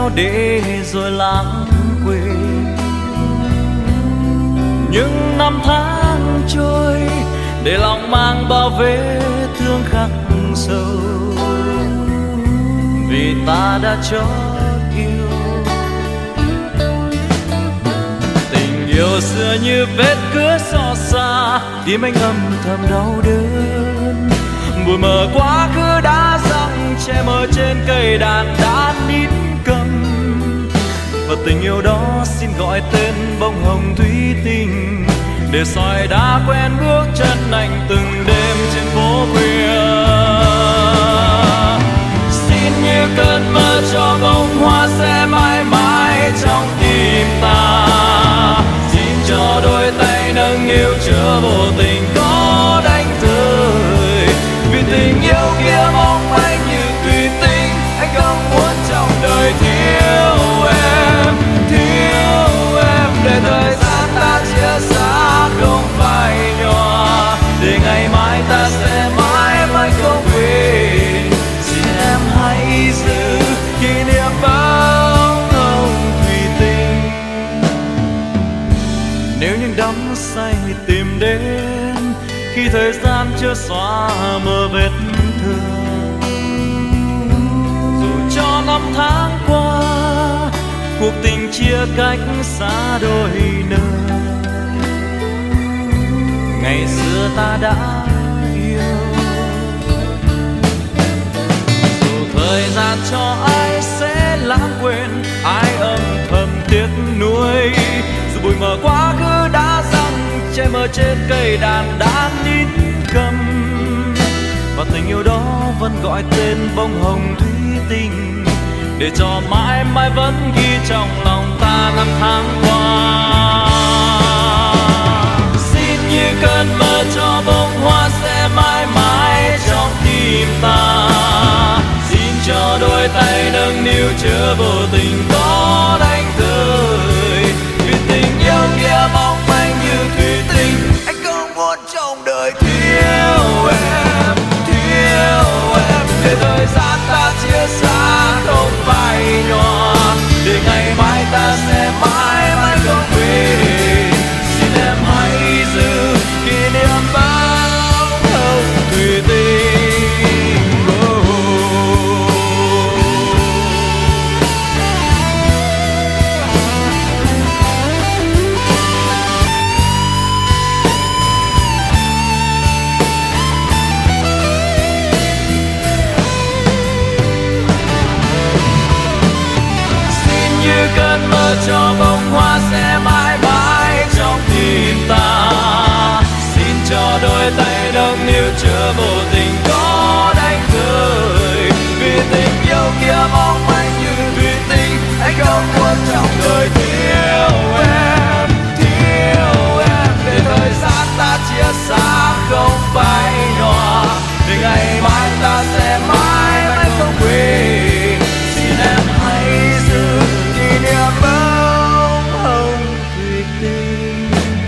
theo để rồi lãng quên. Những năm tháng trôi để lòng mang bao vết thương khắc sâu, vì ta đã chót yêu. Tình yêu xưa như vết cứa xót xa, tim anh âm thầm đau đớn. Bụi mờ quá khứ đã răng che mờ trên cây đàn đã nín câm. Và tình yêu đó xin gọi tên bông hồng thủy tinh, để soi đã quen bước chân anh từng đêm trên phố khuya. Xin như cơn mơ cho bông hoa sẽ mãi mãi trong tim ta. Xin cho đôi tay nâng niu chứa vô tình có đánh rơi. Vì tình yêu kia mong anh như thủy tinh, anh không muốn trong đời thiếu em, thiếu em. Để thời gian ta chia xa không phải nhòa, để ngày mai ta sẽ mãi mãi không quên. Xin em hãy giữ kỷ niệm bóng hồng thủy tinh. Nếu những đắm say tìm đến khi thời gian chưa xóa mờ vết thương, dù cho năm tháng qua cuộc tình chia cách xa đôi nơi, ngày xưa ta đã yêu. Dù thời gian cho ai sẽ lãng quên, ai âm thầm tiếc nuối. Dù bụi mờ quá khứ đã răng che mờ trên cây đàn đã nín câm. Và tình yêu đó vẫn gọi tên bông hồng thủy tinh, để cho mãi mãi vẫn ghi trong lòng ta năm tháng qua. Xin như cơn mơ cho bông hoa sẽ mãi mãi trong tim ta. Xin cho đôi tay nâng niu chứa vô tình có đánh rơi. Vì tình yêu kia mong manh như thủy tinh, anh không muốn trong đời thiếu em, thiếu em. Để thời gian ta chia xa không phải nhòa, để ngày mai ta sẽ mãi mãi không quên. Xin em hãy giữ kỷ niệm bóng hồng thủy tinh. Cơn mơ cho bông hoa sẽ mãi mãi trong tim ta. Xin cho đôi tay nâng niu chứa vô tình có đánh rơi. Vì tình yêu kia mong manh như thủy tinh, anh không muốn trong đời thiếu em, thiếu em. Để thời gian ta chia xa không phải nhòa, để ngày mai ta sẽ mãi mãi không quên. Xin em hãy giữ kỷ niệm bóng hồng thủy tinh.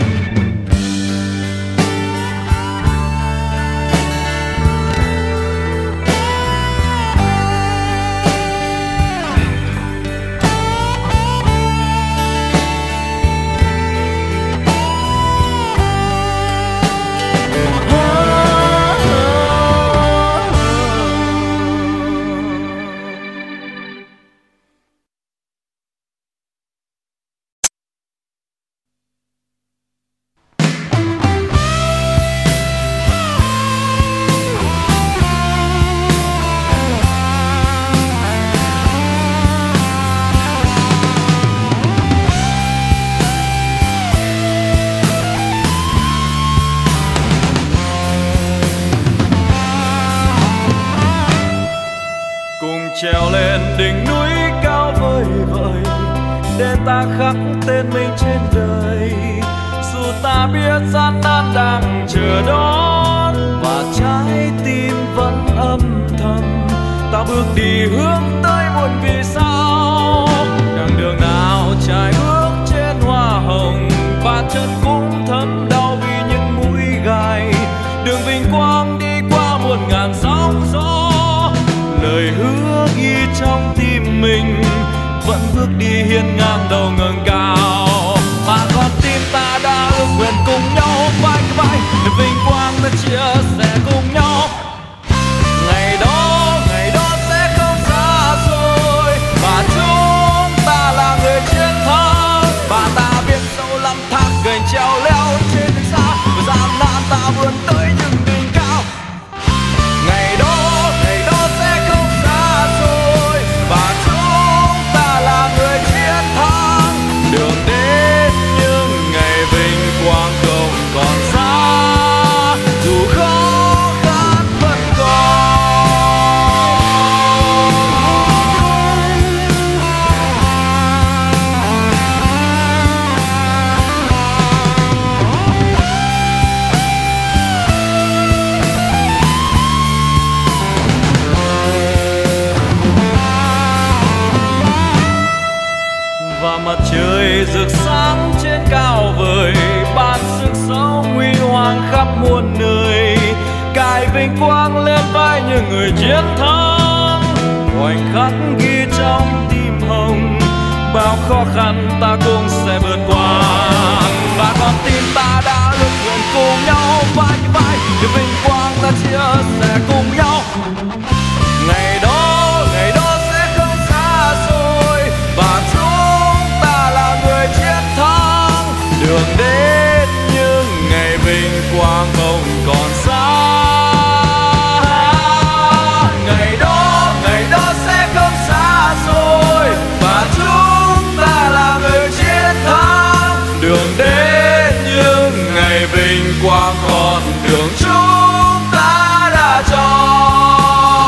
Trèo lên đỉnh núi cao vời vợi, để ta khắc tên mình trên đời. Dù ta biết gian nan đang chờ đón, và trái tim vẫn âm thầm, ta bước đi hướng tới muôn vì sao. Đằng đường nào trải bước trên hoa hồng, và chân cũng thấm đau vì những mũi gai. Đường vinh quang đi qua muôn ngàn sóng gió, lời hứa ghi trong tim mình vẫn nhìn ngang đầu ngẩng cao. Và con tim ta đã ước nguyện cùng nhau vai vai để vinh quang ta chia sẻ cùng nhau. Ngày đó sẽ không xa xôi và chúng ta là người chiến thắng. Và ta biết sâu lắm thác gành treo leo trên đường xa và gian nan ta vươn tới những đỉnh cao. Ngày đó sẽ không xa xôi và chúng ta là người chiến thắng. Đường đến những ngày vinh quang không còn xa, dù khó khăn vẫn còn. Và mặt trời rực sáng trên cao vời, ban sức sống huy hoàng khắp muôn nơi, cài vinh quang lên vai những người chiến thắng. Khoảnh khắc ghi trong tim hồng, bao khó khăn ta cũng sẽ vượt qua. Và con tim ta đã ước nguyện cùng nhau vai vai để vinh quang ta chia sẻ cùng nhau. Ngày đó sẽ không xa xôi và chúng ta là người chiến thắng. Đường đến những ngày vinh quang không còn xa. Ngày đó sẽ không xa xôi và chúng ta là người chiến thắng. Đường đến những ngày vinh quang con đường chúng ta đã chọn.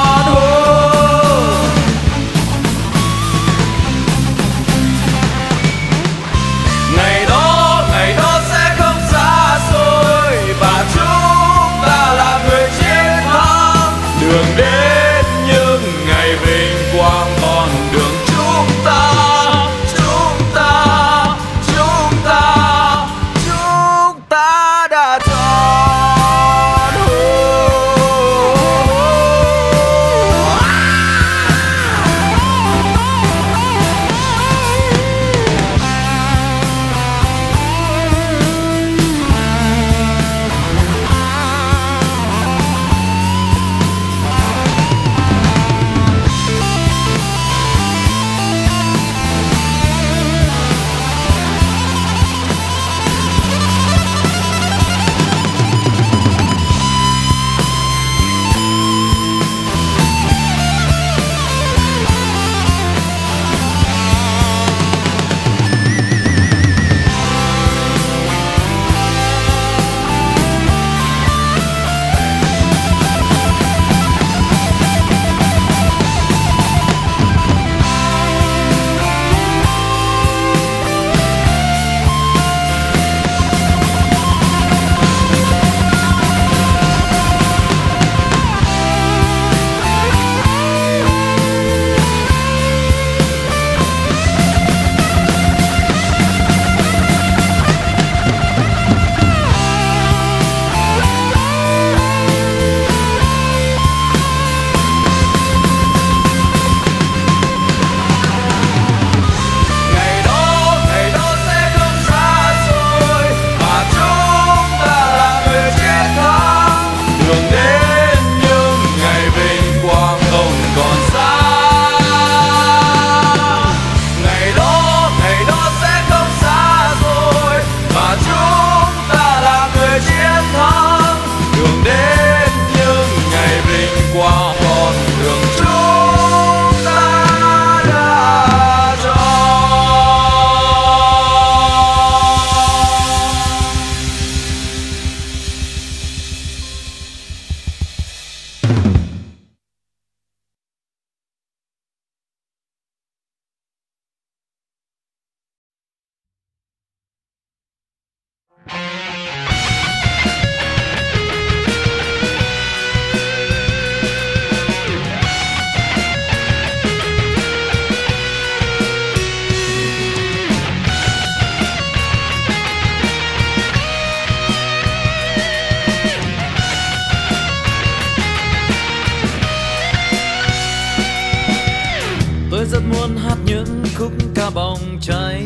bỏng cháy.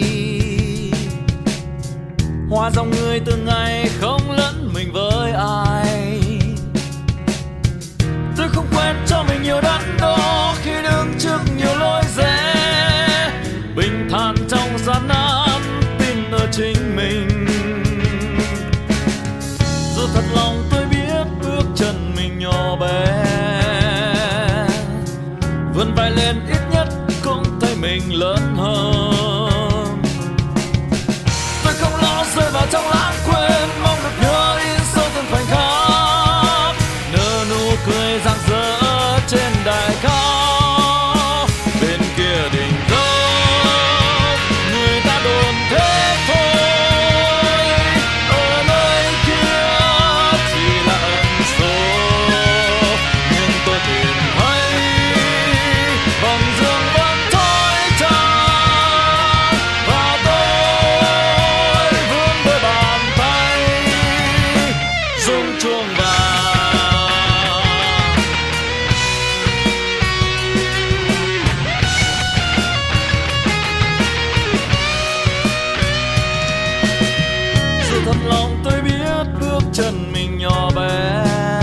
Hòa dòng người từng ngày không lẫn mình với ai. Tôi không quen cho mình nhiều đắn đo khi đứng trước nhiều lối rẽ. Bình thản trong gian nan, tin ở chính mình. Dù thật lòng tôi biết bước chân mình nhỏ bé, vươn vai lên ít nhất cũng thấy mình lớn hơn. Tôi không lo rơi vào trong lãng quên, mong được nhớ in sâu từng khoảnh khắc, nở nụ cười rạng rỡ trên đài cao. Bên kia đỉnh dốc người ta đồn thế thôi, ở nơi kia chỉ là ẩn số. Nhưng tôi tìm thấy vòng dương vẫn thoi tràn, và tôi vươn đôi bàn tay rung chuông vàng. Dù thật lòng tôi biết bước chân mình nhỏ bé,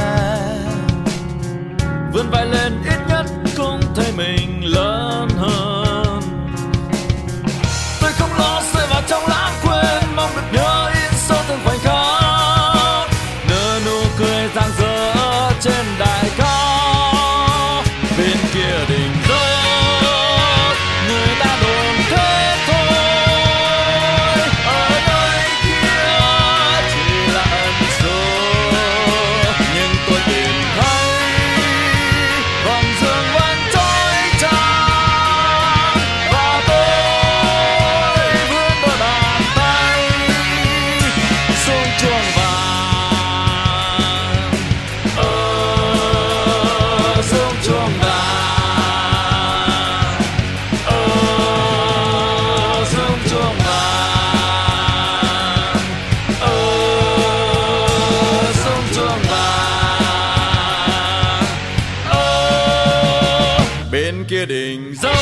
vươn vai lên ít nhất cũng thấy mình lớn hơn. Tôi không lo rơi vào trong lãng quên, mong được nhớ in sâu từng khoảnh khắc, nở nụ cười rạng rỡ trên đài cao. Bên kia đỉnh dốc người ta đồn thế thôi, ở nơi kia chỉ là ẩn số. Nhưng tôi tìm thấy vòng dương vẫn trôi tràn, và tôi vươn đôi bàn tay xuống chuông vàng. Xuống chuông vàng. Xuống chuông vàng. Xuống chuông vàng. Bên kia đỉnh dốc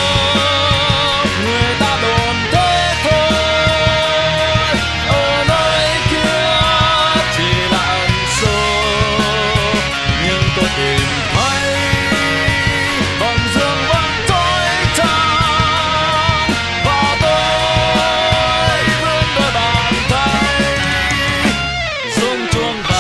người ta đồn thế thôi, ở nơi kia chỉ là ẩn số. Nhưng tôi tìm thấy vòng dương vẫn trôi tràn, và tôi vươn đôi bàn tay rung chuông vàng.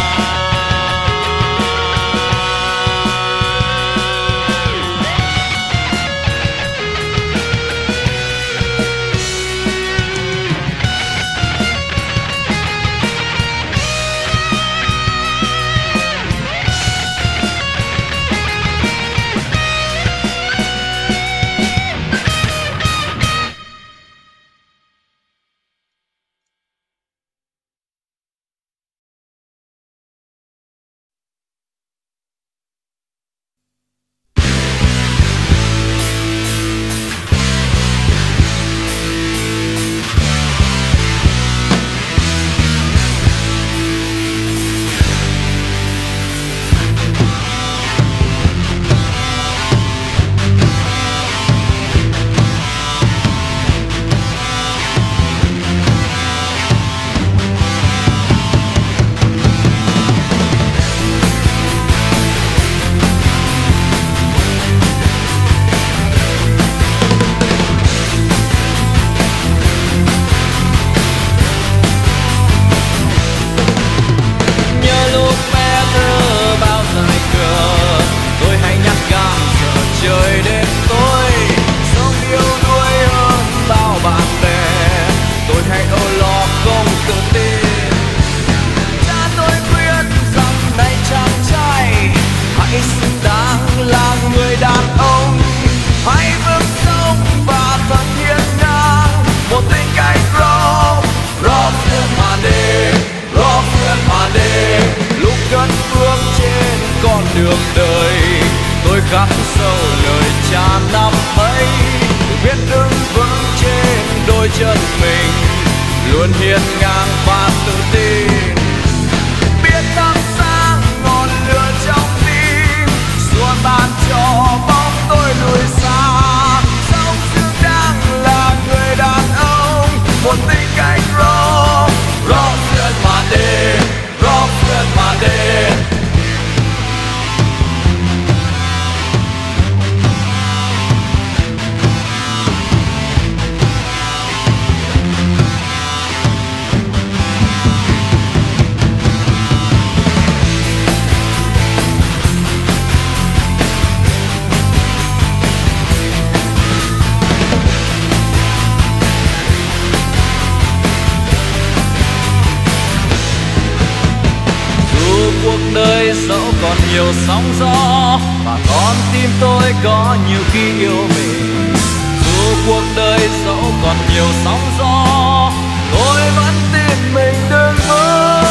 Nhớ lúc bé thơ bao dài cờ, tôi hay nhắc gan giờ trời đêm tối. Sống yêu đuối hơn bao bạn bè, tôi hay âu lo không tự tin. Cha tôi khuyên rằng này chàng trai, hãy xứng đáng là người đàn ông, hãy bước sống và thật hiên ngang. Một tình cảnh rock xuyên màn đêm, rock xuyên màn đêm. Lúc cất bước trên con đường đời, tôi khắc sâu lời cha năm ấy. Biết đứng vững trên đôi chân mình, luôn hiên ngang và tự tin. Biết thắp sáng ngọn lửa trong tim, xua tan cho bóng tôi lùi xa. Sống xứng đáng còn nhiều sóng gió và con tim tôi có nhiều khi yêu mình. Dù cuộc đời dẫu còn nhiều sóng gió, tôi vẫn tin mình đừng vơi.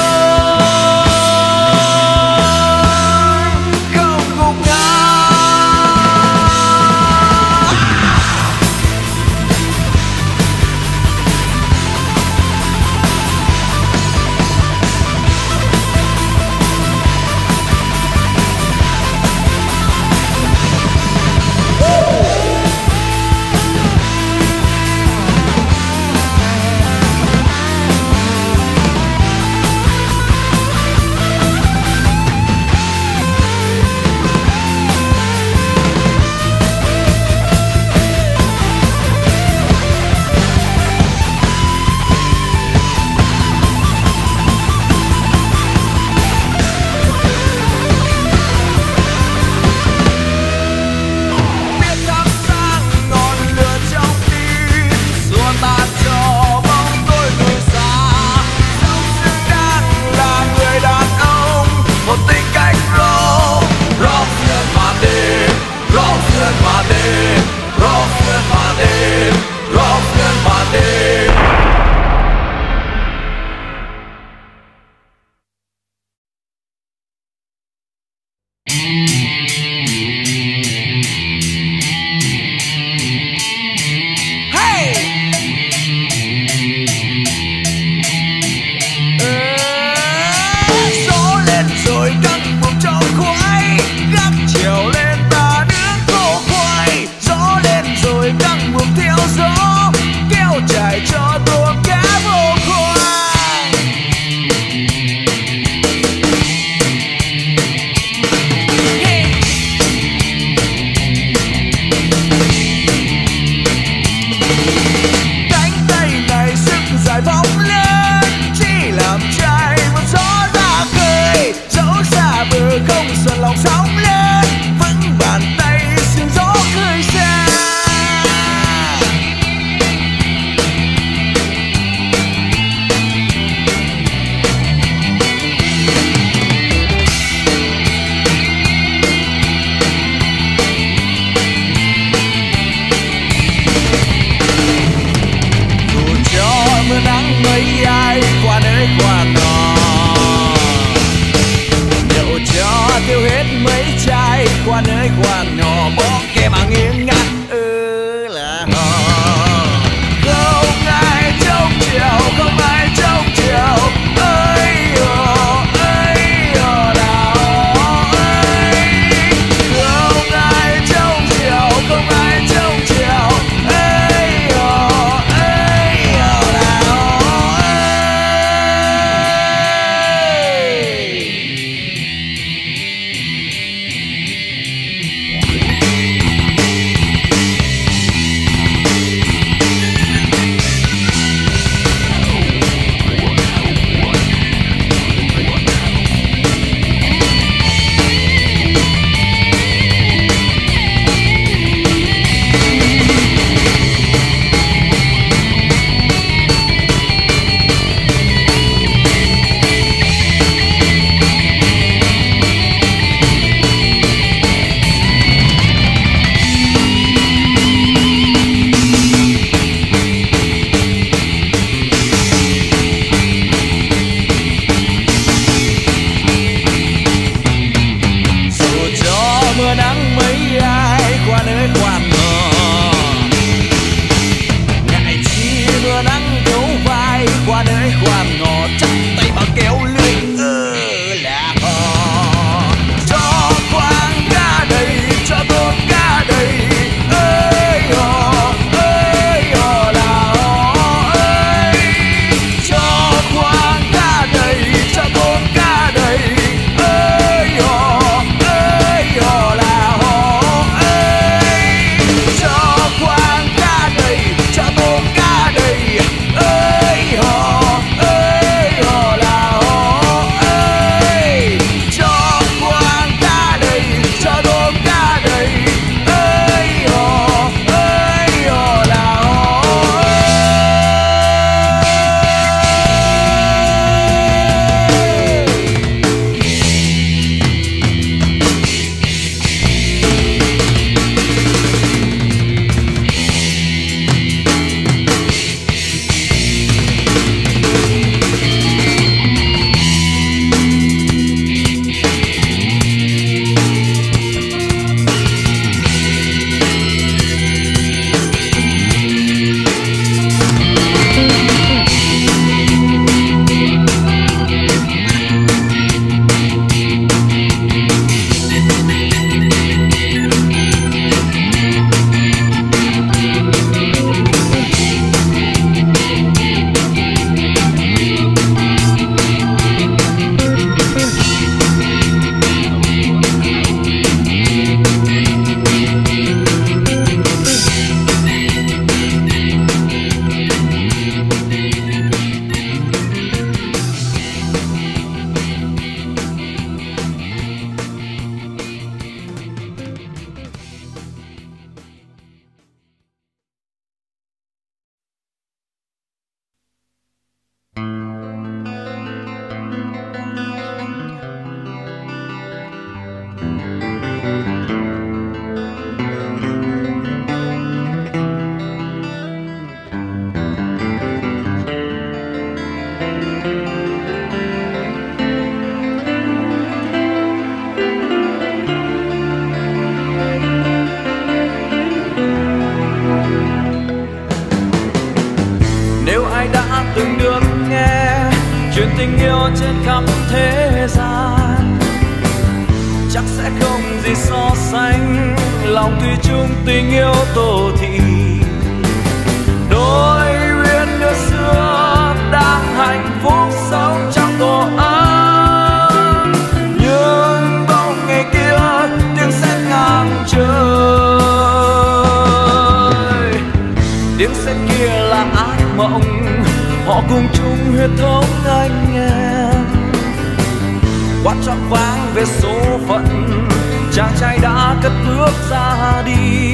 ai đã từng được nghe chuyện tình yêu trên khắp thế gian, chắc sẽ không gì so sánh lòng thủy chung tình yêu tổ thị. Đôi uyên ước xưa đang hạnh phúc sống trong tổ ấm, nhưng bóng ngày kia tiếng sét ngang trời. Tiếng sét kia là ác mộng, họ cùng chung huyết thống anh em. Quát choáng váng về số phận, chàng trai đã cất bước ra đi,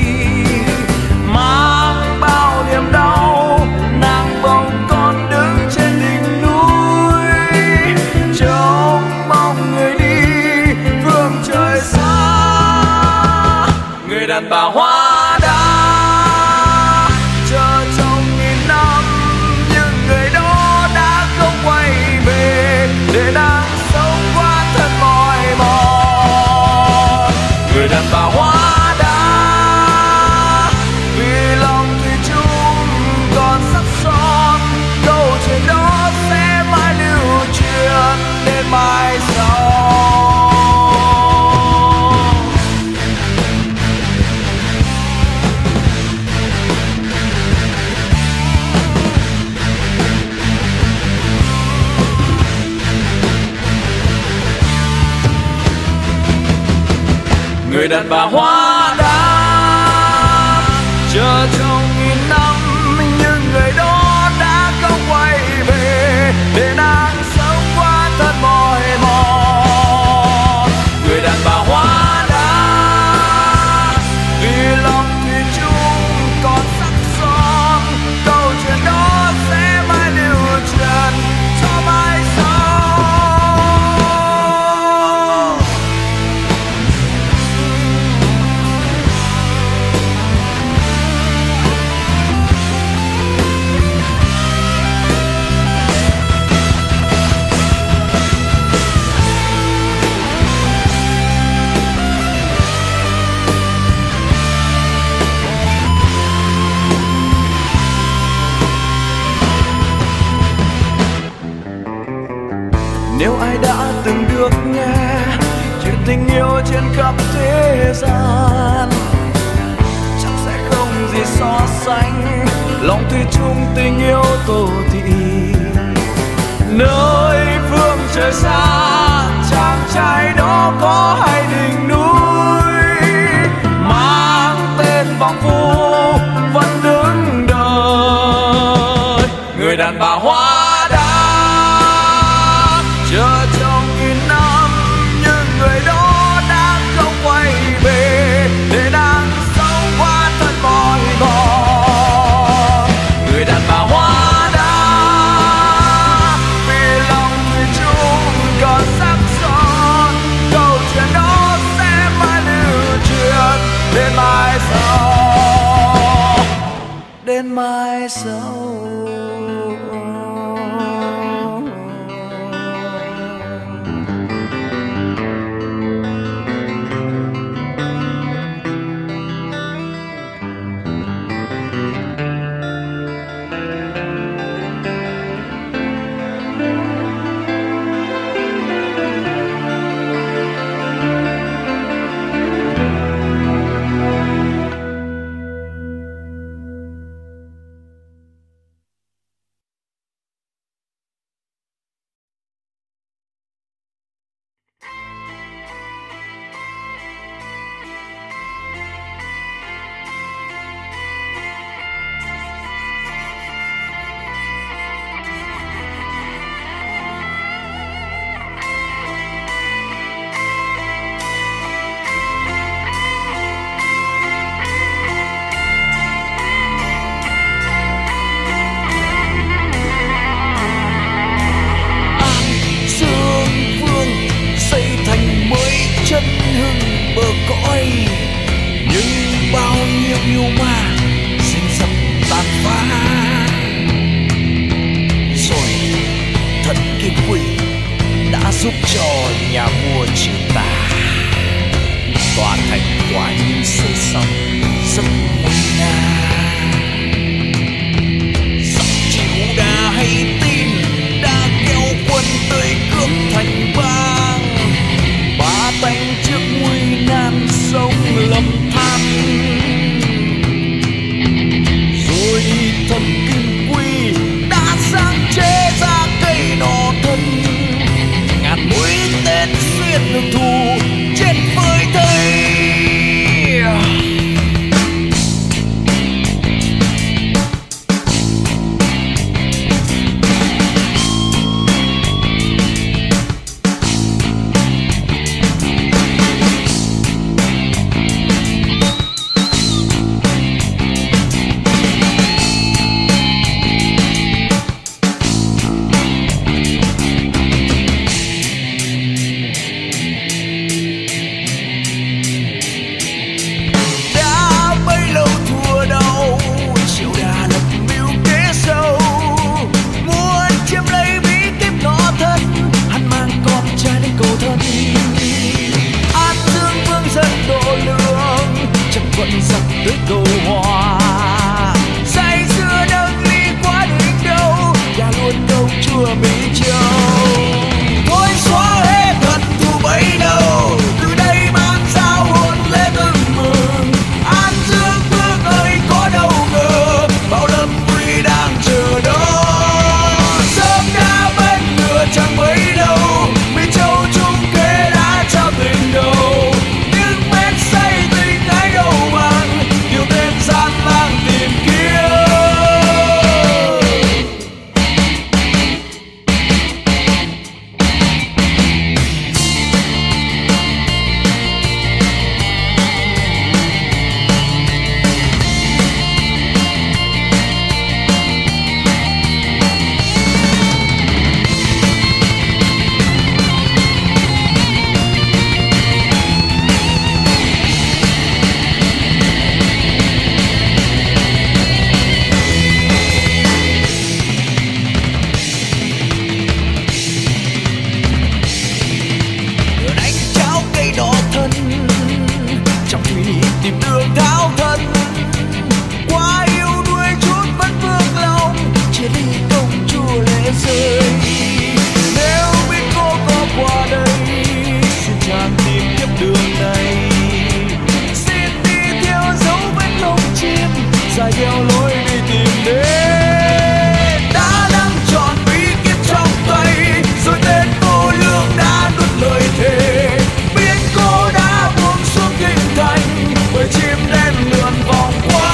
mang bao niềm đau. Nàng bồng con đứng trên đỉnh núi, trông mong người đi phương trời xa. Người đàn bà hoa đã chờ trong nghìn năm, nhưng người đó đã không quay về để nàng sống qua thật mỏi mòn. Người đàn bà hoa đã vì lòng thủy chung còn sắc son, câu chuyện đó sẽ mãi lưu truyền đến mai sau. Người đàn bà hoa đã chờ trong nghìn năm, nhưng người đó đã không quay về để nàng sống qua thật mỏi mòn. Người đàn bà hoa đã vì lòng thủy chung còn sắc son, câu chuyện đó sẽ mãi lưu truyền cho mai sau. Nếu ai đã từng được nghe chuyện tình yêu trên khắp thế gian, chắc sẽ không gì so sánh lòng thủy chung tình yêu tổ thị. Nơi phương trời xa, chàng trai đó có hai đỉnh núi, mang tên vọng phu vẫn đứng đời. Người đàn bà hoa chờ trong nghìn năm, nhưng người đó đã không quay về để nàng sống qua thật mỏi mòn. Người đàn bà hoa đã vì lòng thủy chung còn sắc son, câu chuyện đó sẽ mãi lưu truyền đến mai sau, đến mai sau. giúp cho nhà vua triều ta. Tòa thành quả nhiên xây xong rất nguy nga, giặc chiếu đá biết hưởng thụ chết với thầy. Tới cầu hòa say xưa nâng ly quá đỉnh đâu và luôn công chúa Mỹ Châu. Thôi xóa hết hận thù bấy lâu, từ đây mang sao hồn lễ mừng mừng. An Dương Vương ơi có đâu ngờ bao lâm nguy đang chờ đó. Sớm đã bên ngựa chẳng mấy đâu, Mỹ Châu chung kế đã trao tình đầu. Nhưng men say tình ai đâu bằng yêu tên gian lang tìm kiếm. Tìm đường tháo thân qua yêu đuôi chút vẫn vương lòng, chia ly công chúa lệ rơi. Nếu biết cô có qua đây xin chàng tìm tiếp đường này, xin đi theo dấu vết lông chim dài theo lối đi tìm đến. Đã nắm trọn bí kíp trong tay rồi tên vô lương đã nuốt lời thề, biết cô đã buông xuống kinh thành bởi chim đen lượn vòng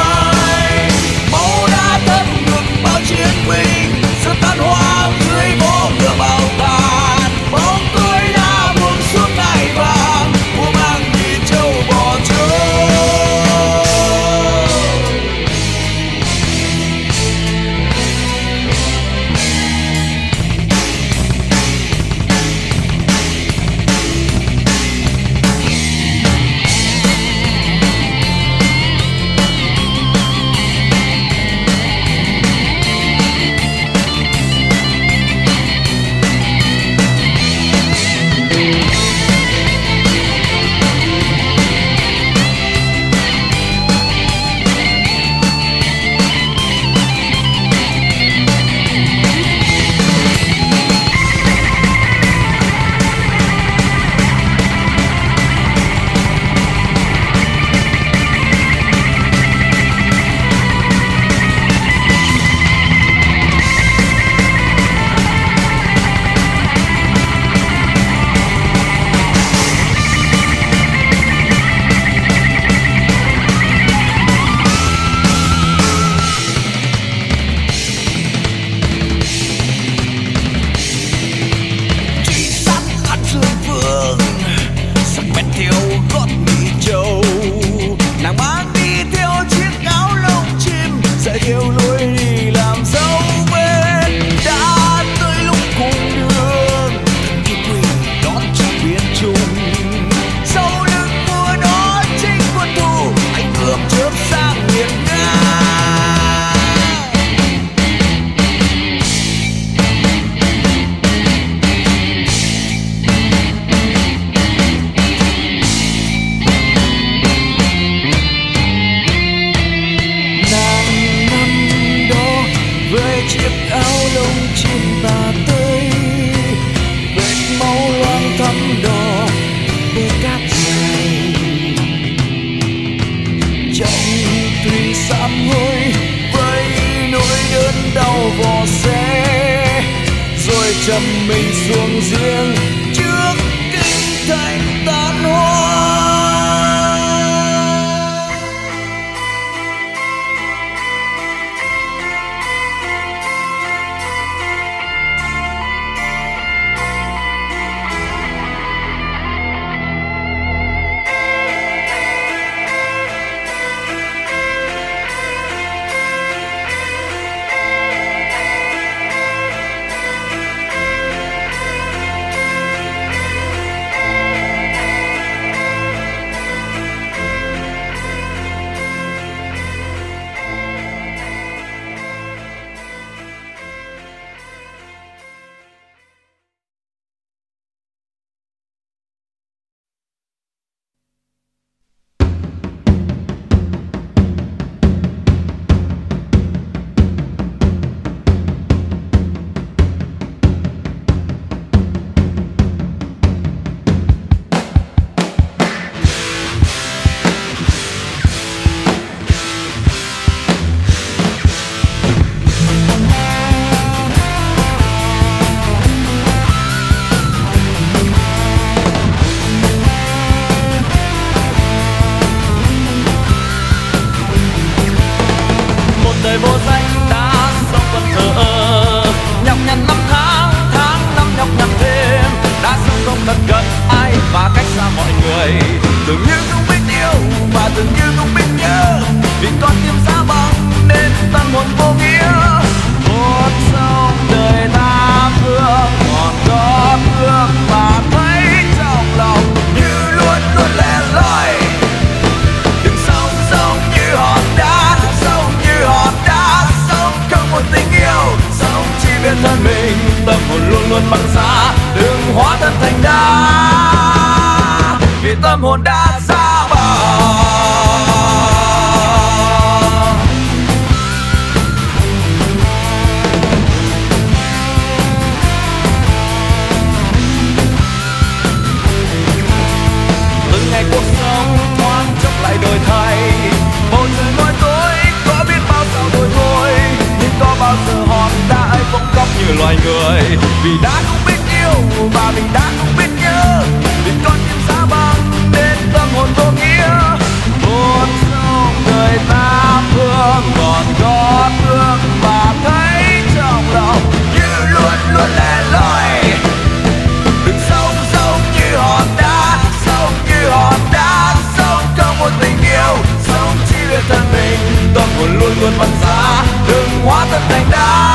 quay. Máu đã thấm ngược bao chiến binh, sự tan hoa dưới vó ngựa bao tàn. Bóng tôi đã buông xuống ngai vàng, vua mang Mỹ Châu bỏ trốn. chầm mình xuống riêng trước kinh thành tàn hoa. đời vô danh đã sống vẫn thờ nhọc nhằn năm tháng năm nhọc nhằn thêm đã sống không thật gần ai và cách xa mọi người, dường như không biết yêu và dường như không biết nhớ vì con tim giá băng nên tâm hồn vô nghĩa. Một dòng đời ta vương còn có thương mà thấy trong lòng như luôn luôn lẻ loi. Đừng sống sống như hòn đá, đừng sống như hòn đá, sống không một tình yêu, sống chỉ biết thân mình, tâm hồn luôn luôn băng giá, đừng hóa thân thành đá vì tâm hồn đã giá băng. Từng ngày cuộc sống thoáng chốc lại đổi thay, bầu trời mỗi tối có biết bao sao đổi vội, nhưng có bao giờ hòn đá ấy bỗng khóc như loài người vì đã không biết yêu và vì đã không biết nhớ, vì con tim giá băng nên tâm hồn vô nghĩa. Một dòng đời ta phương còn có thương mà thấy trong lòng như luôn luôn lẻ loi. Đừng sống sống như hòn đá, sống như hòn đá, sống không một tình yêu, sống chỉ biết thân mình, tâm hồn luôn luôn băng giá, đừng hóa thân thành đá.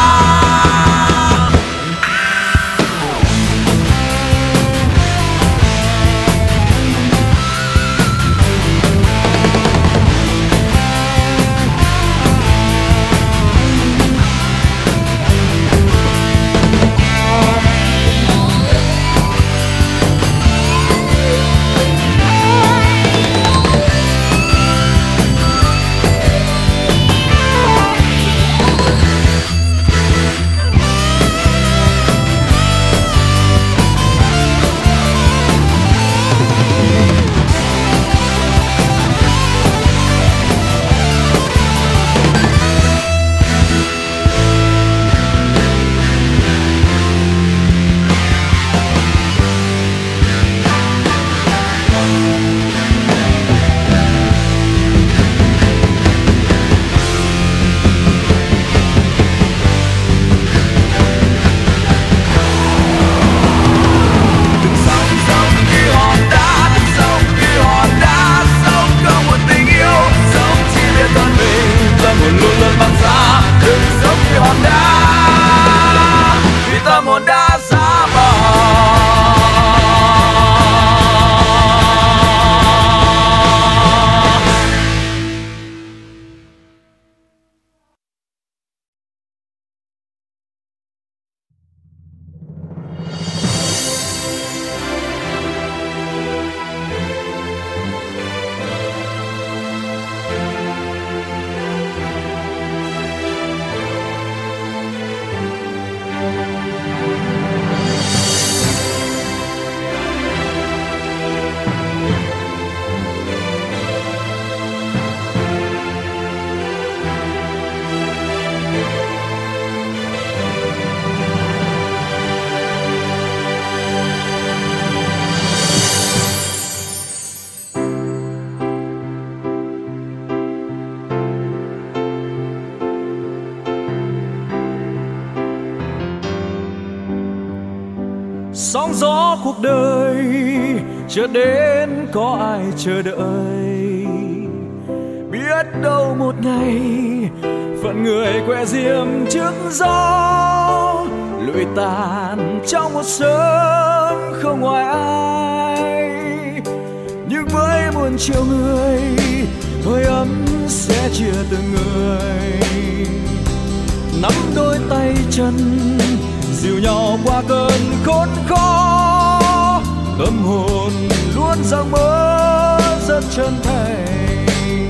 sóng gió cuộc đời chưa đến có ai chờ đợi. Biết đâu một ngày phận người quẹ diêm trước gió, lụi tàn trong một sớm không ngoài ai. Nhưng với muôn triệu người, hơi ấm sẽ chia từng người. Nắm đôi tay chân dìu nhau qua cơn khốn khó, tâm hồn luôn rạng mơ rất chân thành.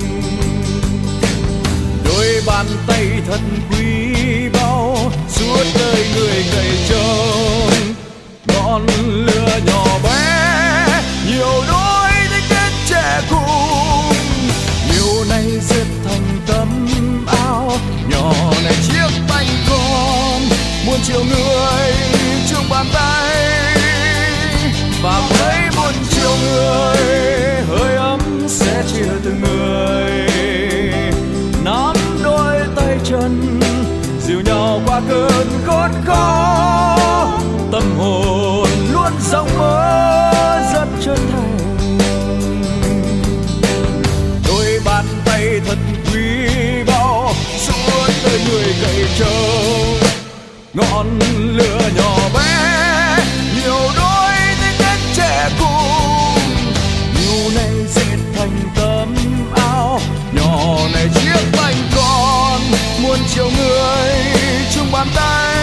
Đôi bàn tay thật quý báu suốt đời người cày trông, ngọn lửa nhỏ bé nhiều đôi tích kết trẻ cùng. Điều này dệt thành tấm áo nhỏ này chiếc bánh con, muôn triệu người chung bàn tay. Và với muôn triệu người, hơi ấm sẽ chia từng người. Nắm đôi tay chân dìu nhau qua cơn khốn khó, tâm hồn luôn rộng mơ rất chân thành. Đôi bàn tay thật quý báu suốt đời người cày trông, ngọn lửa nhỏ bé nhiều đôi tích kết trẻ cùng. Điều này dệt thành tấm áo nhỏ này chiếc bánh con, muôn triệu người chung bàn tay.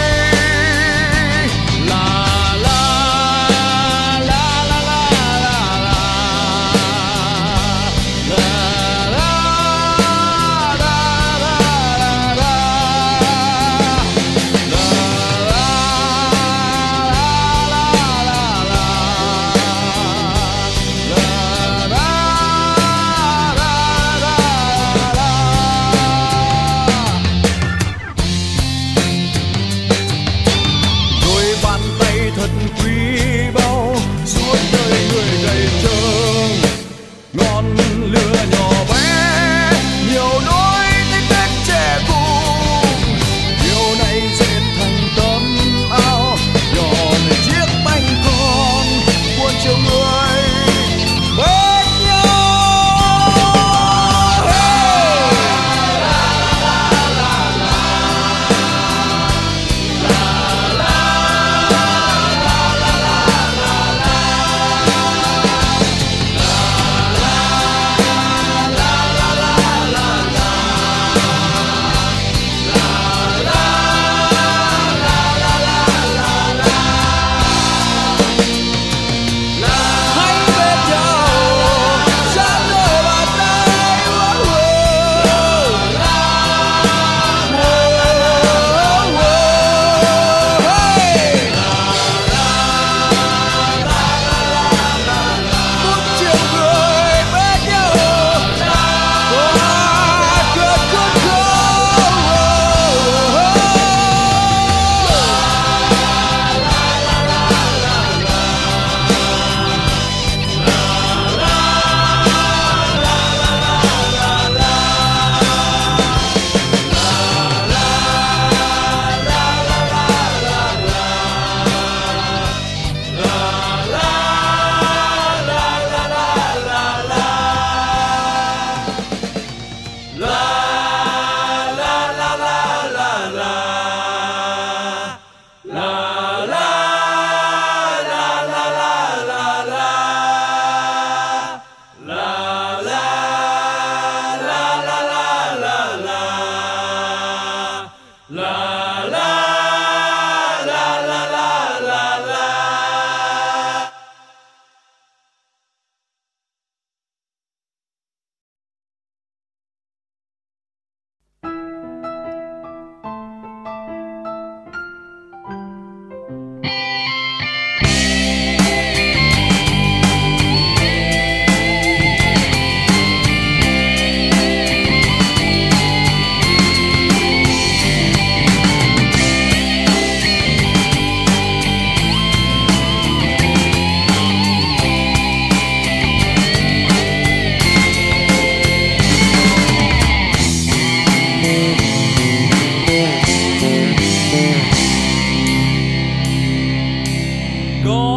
có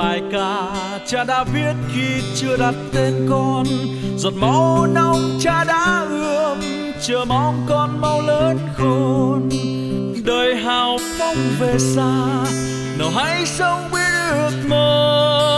bài ca cha đã viết khi chưa đặt tên con. Giọt máu nóng cha đã ươm, chờ mong con mau lớn khôn. Đời hào phóng về xa, nào hãy sống biết ước mơ.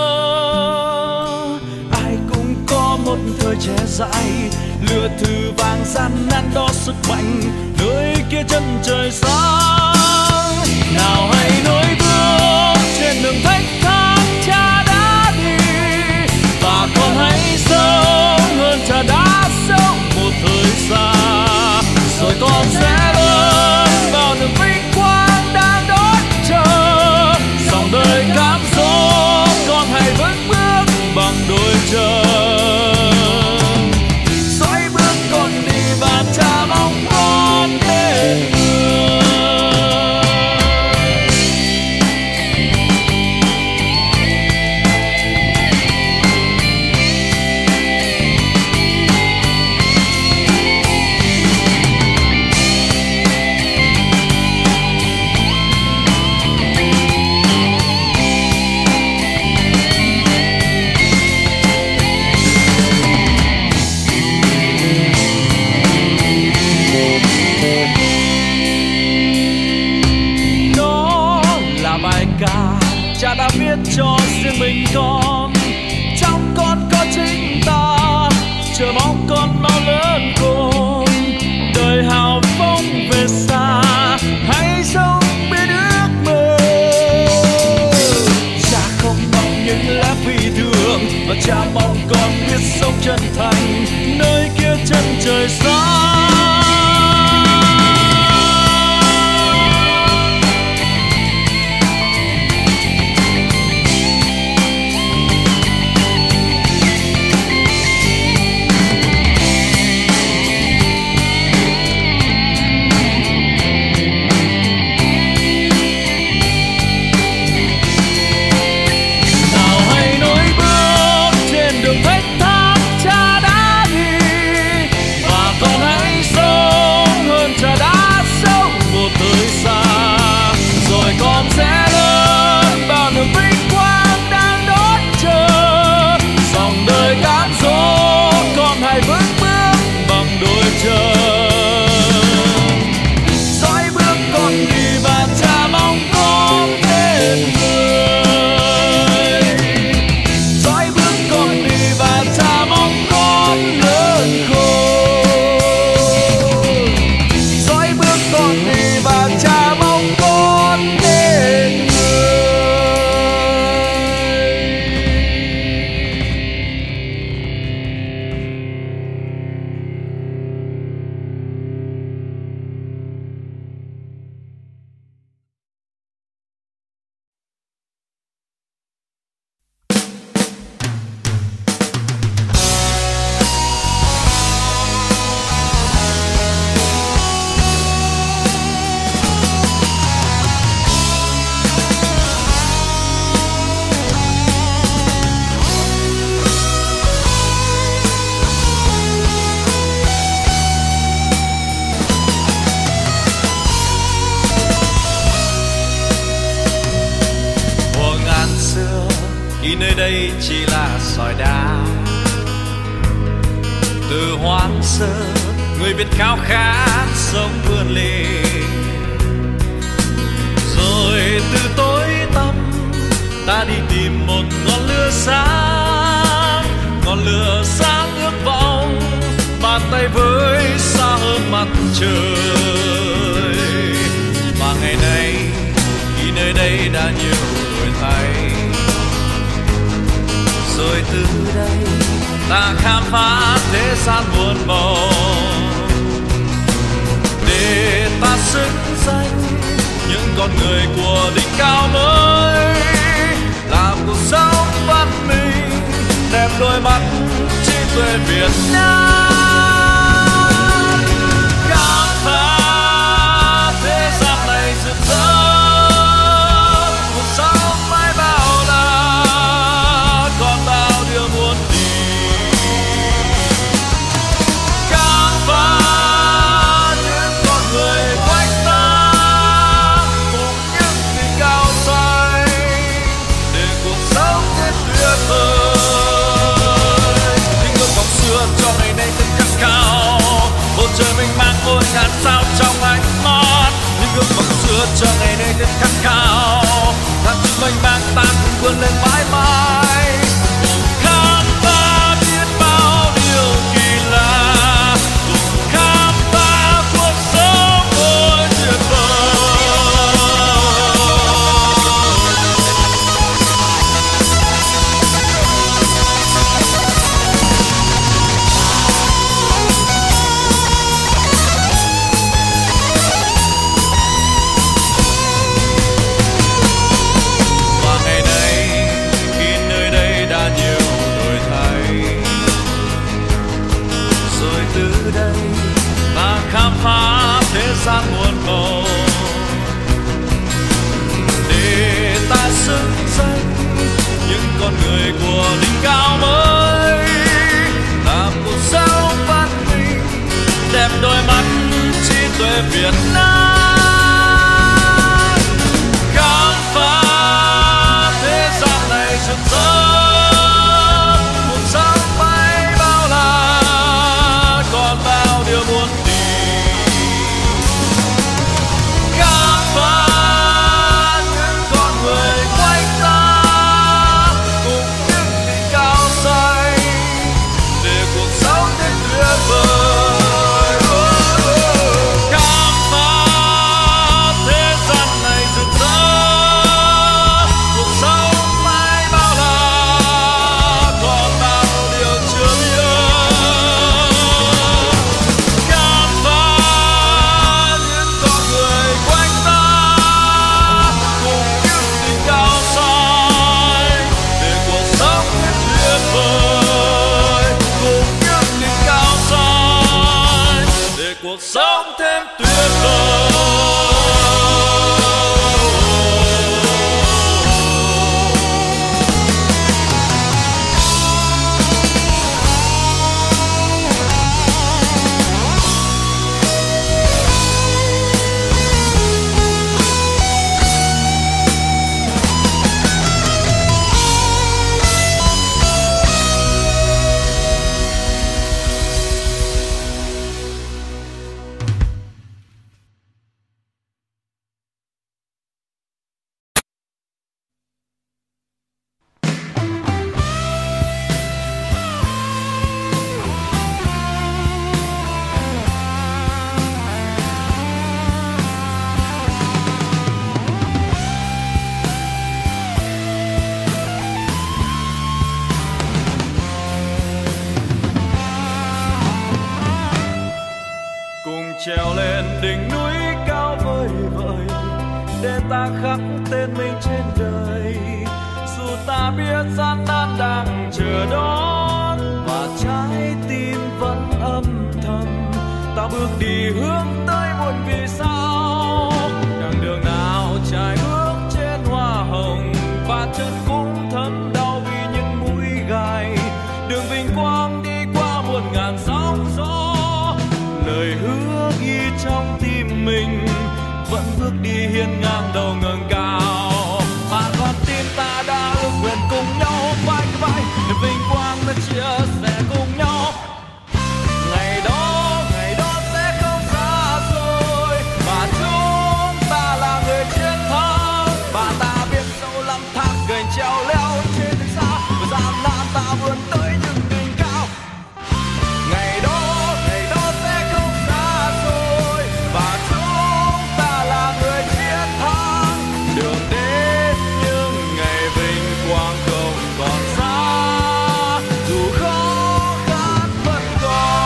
Ai cũng có một thời trẻ dại, lửa thử vàng gian nan đo sức mạnh. Nơi kia chân trời sáng, nào hãy nối bước trên đường thách thác cha đã đi. Và con hãy sống hơn cha đã sống một thời gian. Rồi con sẽ lớn vào niềm vinh quang đang đón chờ. Dòng đời cám dỗ con hãy vững bước bằng đôi chân. Dõi bước con đi và cha mong con đến người. Cha đã viết cho riêng mình con, trong con có chính ta, chờ mong con mau lớn khôn. Đời hào phóng về xa, hãy sống biết ước mơ. Cha không mong những lá phi thường, và cha mong con biết sống chân thành nơi kia chân trời sáng. Nơi đây chỉ là sỏi đá. Từ hoang sơ người Việt khao khát sống vươn lên, rồi từ tối tăm ta đi tìm một ngọn lửa sáng ước vọng bàn tay với xa hơn mặt trời. Và ngày nay khi nơi đây đã nhiều đổi thay, rồi từ đây ta khám phá thế gian muôn màu, để ta xứng danh những con người của đỉnh cao mới, làm cuộc sống văn minh đẹp đôi mắt trí tuệ Việt Nam. Khám phá thế gian này rực rỡ, cuộc sống mãi bao la, còn bao điều muốn đi. Khám phá những con người quanh ta, cùng những đỉnh cao xanh, để cuộc sống ước cho ngày nay thật khát khao, thắt chặt mênh mang ta cùng vươn lên mãi mãi. Khám phá biết bao điều kỳ lạ, cùng khám phá cuộc sống ôi tuyệt vời. Và ngày nay khi nơi đây đã nhiều đổi thay, rồi từ đây ta khám phá thế gian muôn màu, để ta xứng danh những con người của đỉnh cao mới, làm cuộc sống văn minh đẹp đôi mắt trí tuệ Việt Nam. Khám phá thế gian này rực rỡ, cuộc sống bay bao la, còn bao điều muốn tìm. Khám phá những con người quanh ta, cùng những đỉnh cao xanh, để cuộc sống thêm tuyệt vời. Khám phá thế gian này rực rỡ, cuộc sống mãi bao la, còn bao điều chưa biết. Khám phá những con người quanh ta, cùng những đỉnh cao xanh, để cuộc sống thêm tuyệt vời. Cùng những đỉnh cao xanh, để cuộc sống thêm tuyệt vời. Cùng trèo lên đỉnh núi cao vời vợi, để ta khắc tên mình trên đời. Dù ta biết gian nan đang chờ đón, và trái tim vẫn âm thầm, ta bước đi hướng tới một vì sao. Đằng đường nào trải bước trên hoa hồng, và chân cũng thấm đau vì những mũi gai. Đường vinh quang đi qua 1000 sóng gió, lời hứa ghi trong tim mình vẫn bước đi hiên ngang đầu ngẩng cao. Mà con tim ta đã ước nguyện cùng nhau vai vai, để vinh quang ta chia sẻ cùng nhau. Ngày đó sẽ không xa rồi, và chúng ta là người chiến thắng. Và ta biết sâu lắm thác gành treo leo trên đường xa, và gian nan ta vươn tới những đỉnh cao. Ngày đó sẽ không xa rồi, và chúng ta là người chiến thắng. Đường đến những ngày vinh quang không còn xa, dù khó khăn vẫn còn.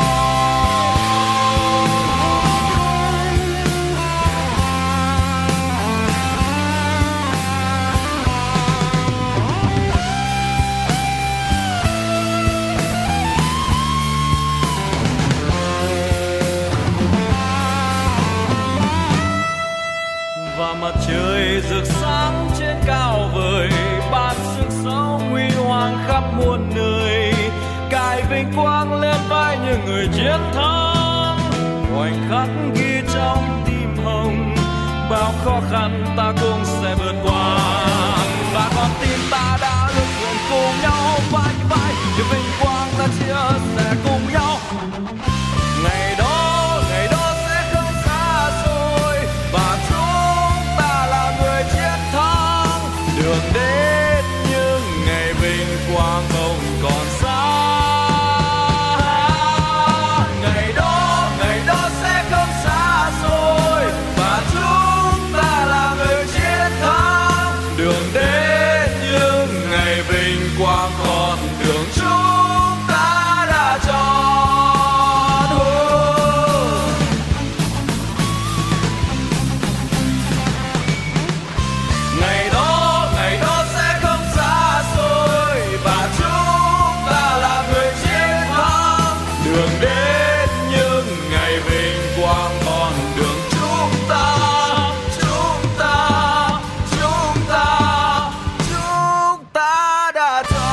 Và mặt trời rực sáng trên cao vời, ban sức sống huy hoàng khắp muôn nơi. Cài vinh quang lên vai những người chiến thắng, khoảnh khắc ghi trong tim hồng, bao khó khăn ta cũng sẽ vượt qua. Và con tim ta đã ước nguyện cùng nhau vai vai, để vinh quang ta chia sẻ cùng nhau. Ngày đó sẽ không xa rồi, và chúng đường đến những ngày vinh quang con đường chúng ta đã chọn. Ngày đó sẽ không xa xôi và chúng ta là người chiến thắng. Đường đến những ngày vinh quang con đường chúng ta đã chọn.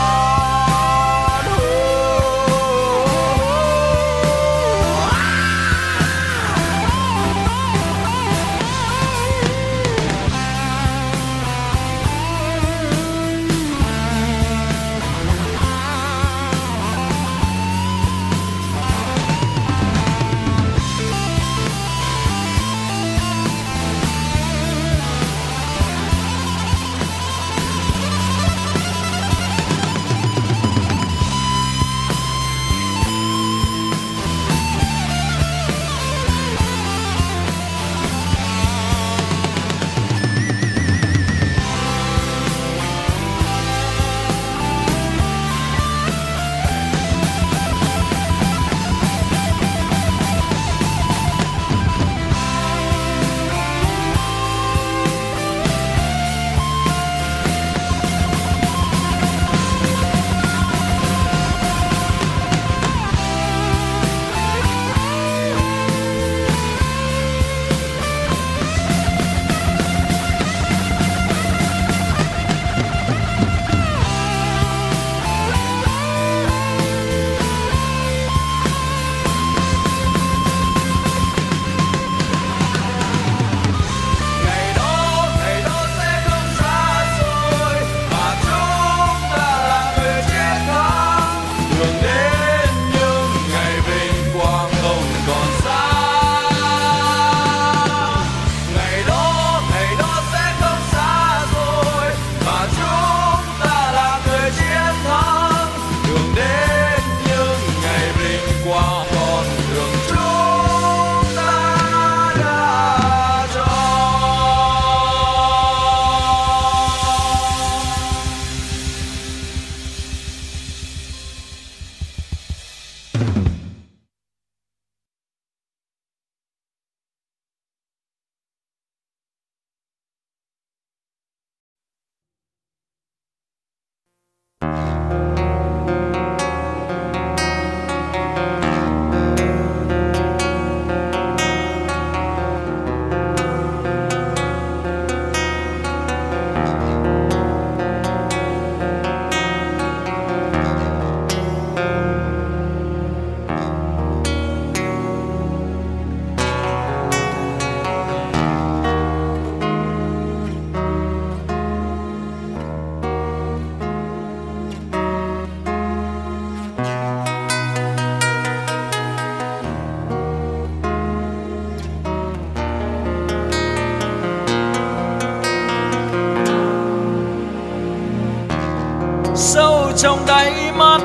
Sâu trong đáy mắt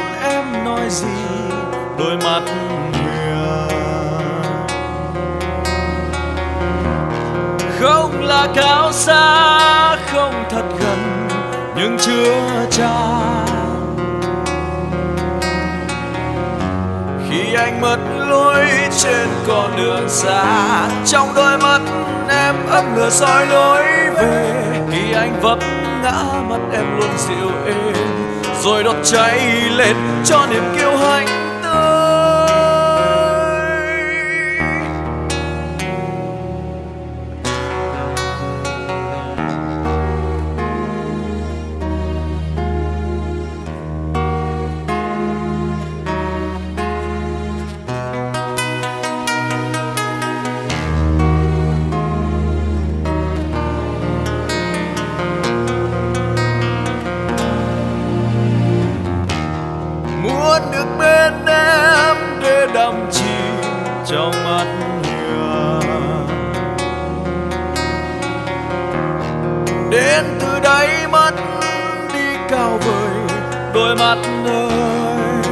em nói gì, đôi mắt hiền không là cao xa, không thật gần nhưng chưa tràn. Khi anh mất lối trên con đường xa, trong đôi mắt em ấp ngựa soi lối về. Khi anh vấp ngã, mắt em luôn dịu êm, rồi đốt cháy lên cho niềm kiêu hãnh tới. Được bên em để đắm chìm trong mắt hiền, đến từ đáy mắt đi cao vời đôi mắt ơi.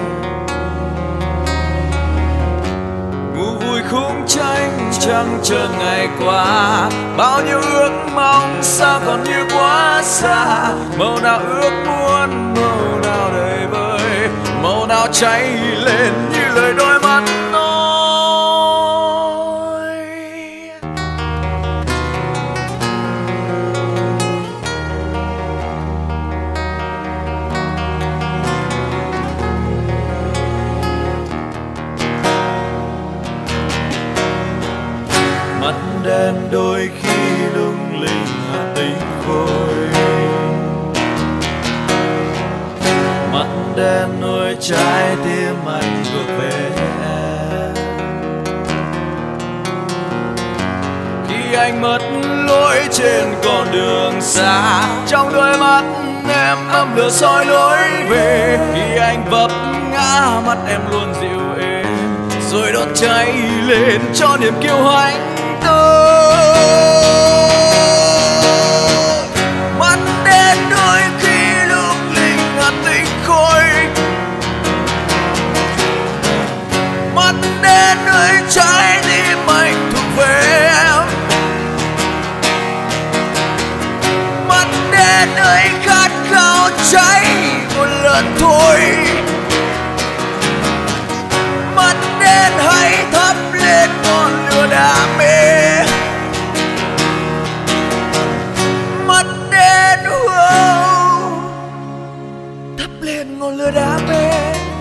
Ngủ vui khung tranh trăng trơn ngày qua, bao nhiêu ước mong sao còn như quá xa. Màu nào ước muốn, màu nào đầy vơi, màu nào cháy lên như lời đôi mắt nói. Mắt đen đôi khi lung linh hạt tinh khôi, mắt đen nuôi trái tim anh thuộc về em. Khi anh mất lối trên con đường xa, trong đôi mắt em ấm lửa soi lối về. Khi anh vấp ngã, mắt em luôn dịu êm, rồi đốt cháy lên cho niềm kiêu hãnh tôi. Mắt đen đôi khi lung linh hạt tinh khôi, mắt đen nơi trái tim anh thuộc về em. Mắt đen nơi khát khao cháy một lần thôi. Mắt đen hãy thắp lên ngọn lửa đam mê. Mắt đen thắp lên ngọn lửa đam mê.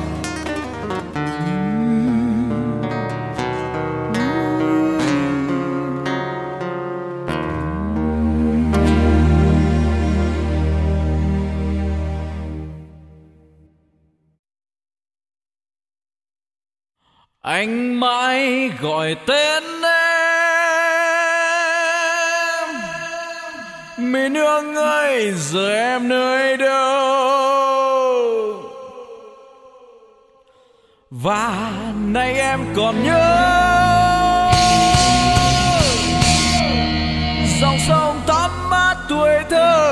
Anh mãi gọi tên em, Mỹ Nương ơi, giờ em nơi đâu? Và nay em còn nhớ dòng sông thắm mát tuổi thơ.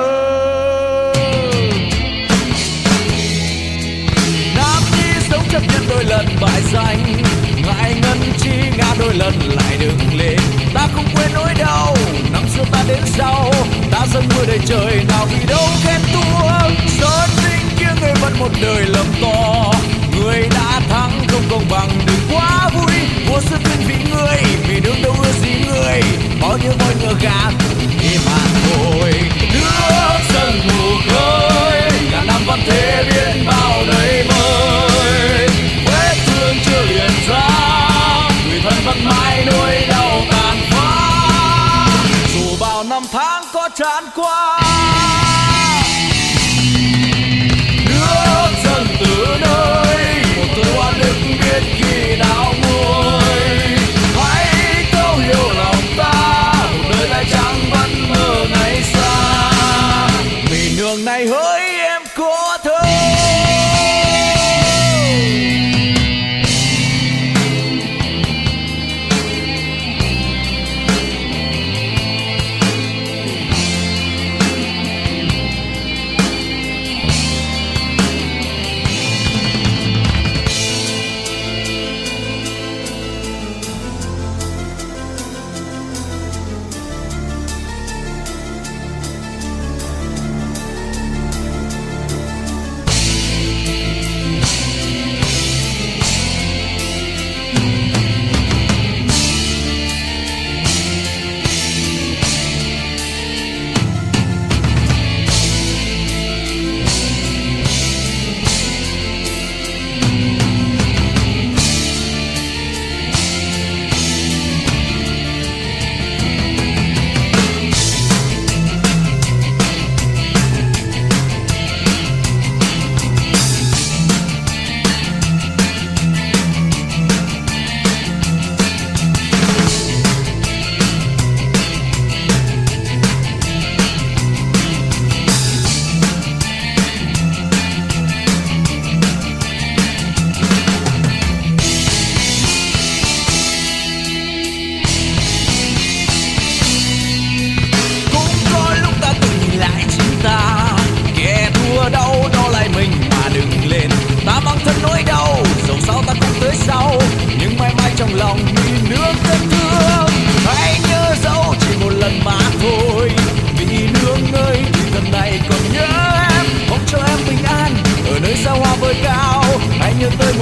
Nam Nhi sống chấp nhận đôi lần bại danh, ngại ngân chi ngã đôi lần lại đứng lên. Ta không quên nỗi đau năm xưa ta đến sau, ta dâng mưa đầy trời nào vì đâu khen thua. Sơn linh kia người vẫn một đời lầm to, người đã thắng không công bằng đừng quá vui. Vua sư tuyên vị người vì đương đâu ưa gì người, bao nhiêu môi ngựa gà đi mà thôi. Nước dâng mù khơi cả năm văn thế biến bao đầy mơi, vết thương chưa liền ra người thân vẫn mãi nỗi đau tàn phá. Dù bao năm tháng có tràn qua, nước dâng từ nơi một tôi oan ức biết khi nào nguôi. Hãy thấu hiểu lòng ta, một đời tay trắng vẫn mơ ngày xa. Vì nương này hỡi em có thơ.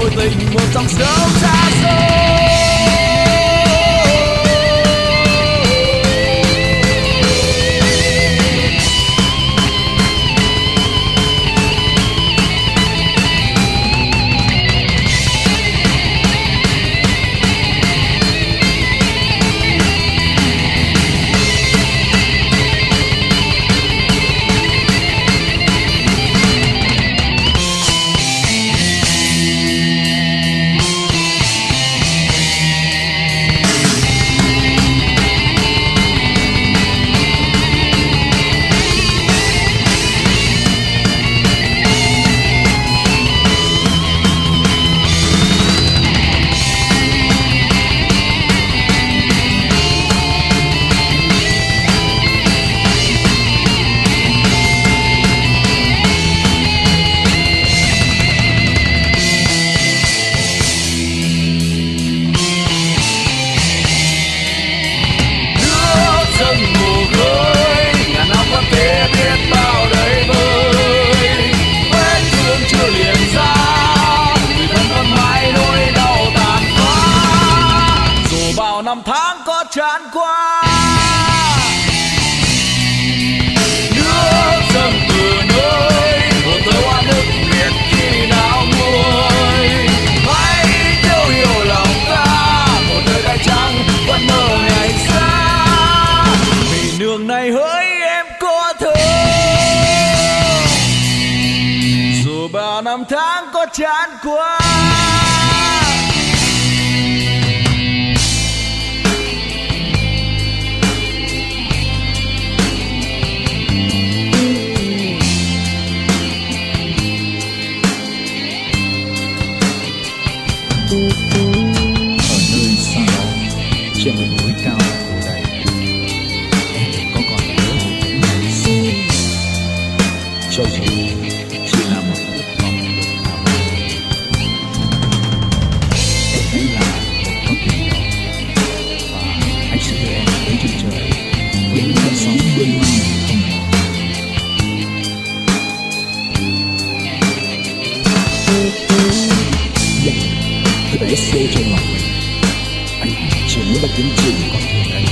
đôi tình một dòng sông xa xôi. Năm tháng có tràn qua, nước dâng từ nơi một thời hoa nước biết khi nào nguôi. Hãy thấu hiểu lòng ta, một đời đại trắng vẫn mơ ngày xa. Vì nương này hỡi em có thơ, dù bao năm tháng có tràn qua. Ở nơi xa đó, trên một núi cao cổ đầy, em có còn nhớ về những ngày xưa? Cho dù chỉ là một ước vọng được nào đó, em hãy là một con thuyền nhỏ và hãy sẽ đưa em tới chân trời với những con sóng vươn mang không ngờ. Tôi bé xô trong lòng mình, anh chỉ muốn là tiếng chim còn thuyền đây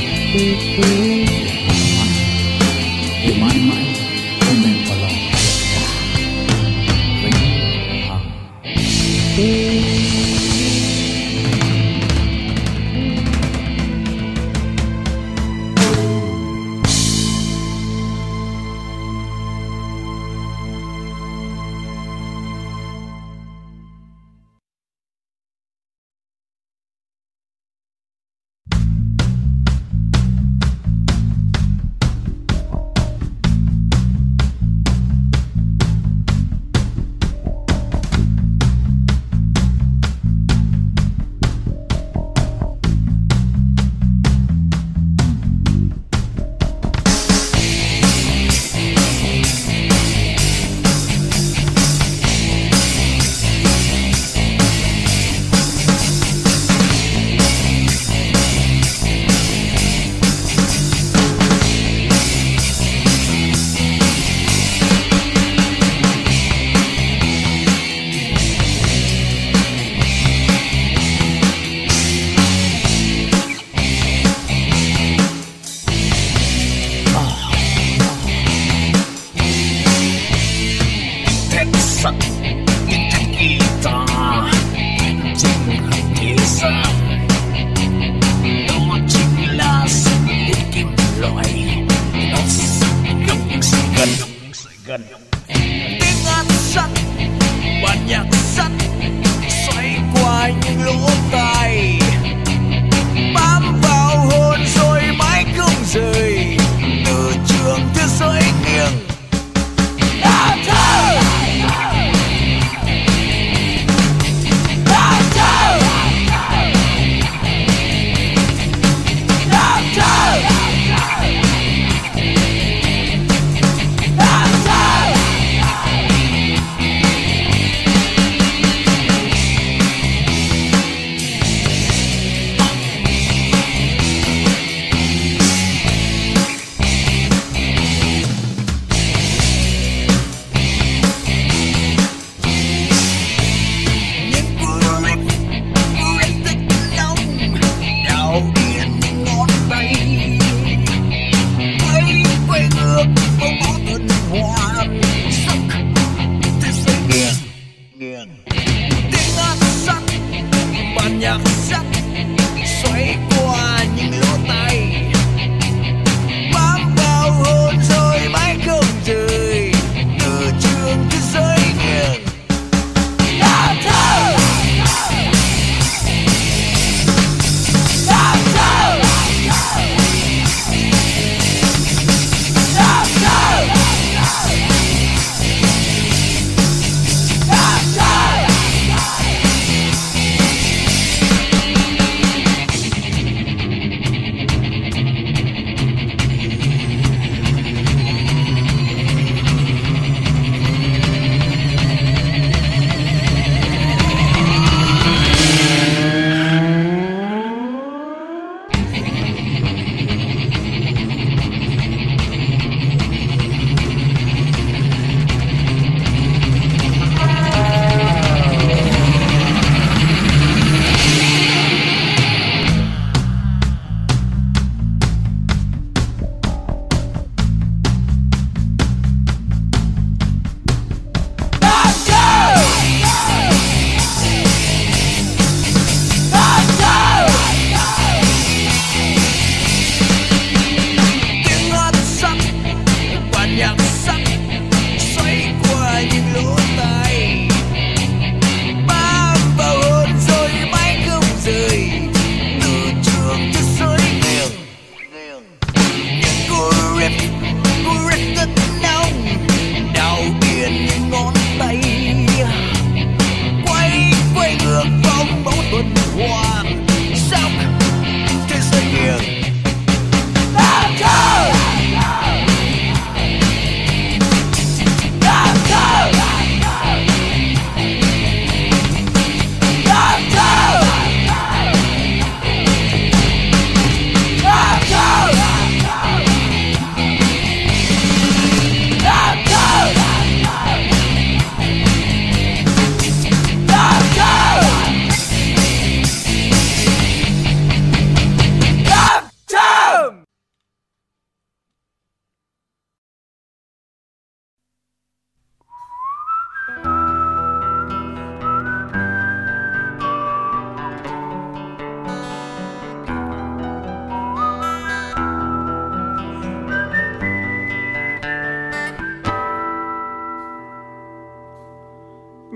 để mãi mãi ôm em vào lòng tất cả vĩnh hằng. Gần tiếng hát sắt, bản nhạc sắt xoay qua những lỗ tai, bám vào hồn rồi mãi không rời từ trường thế giới nghiêng.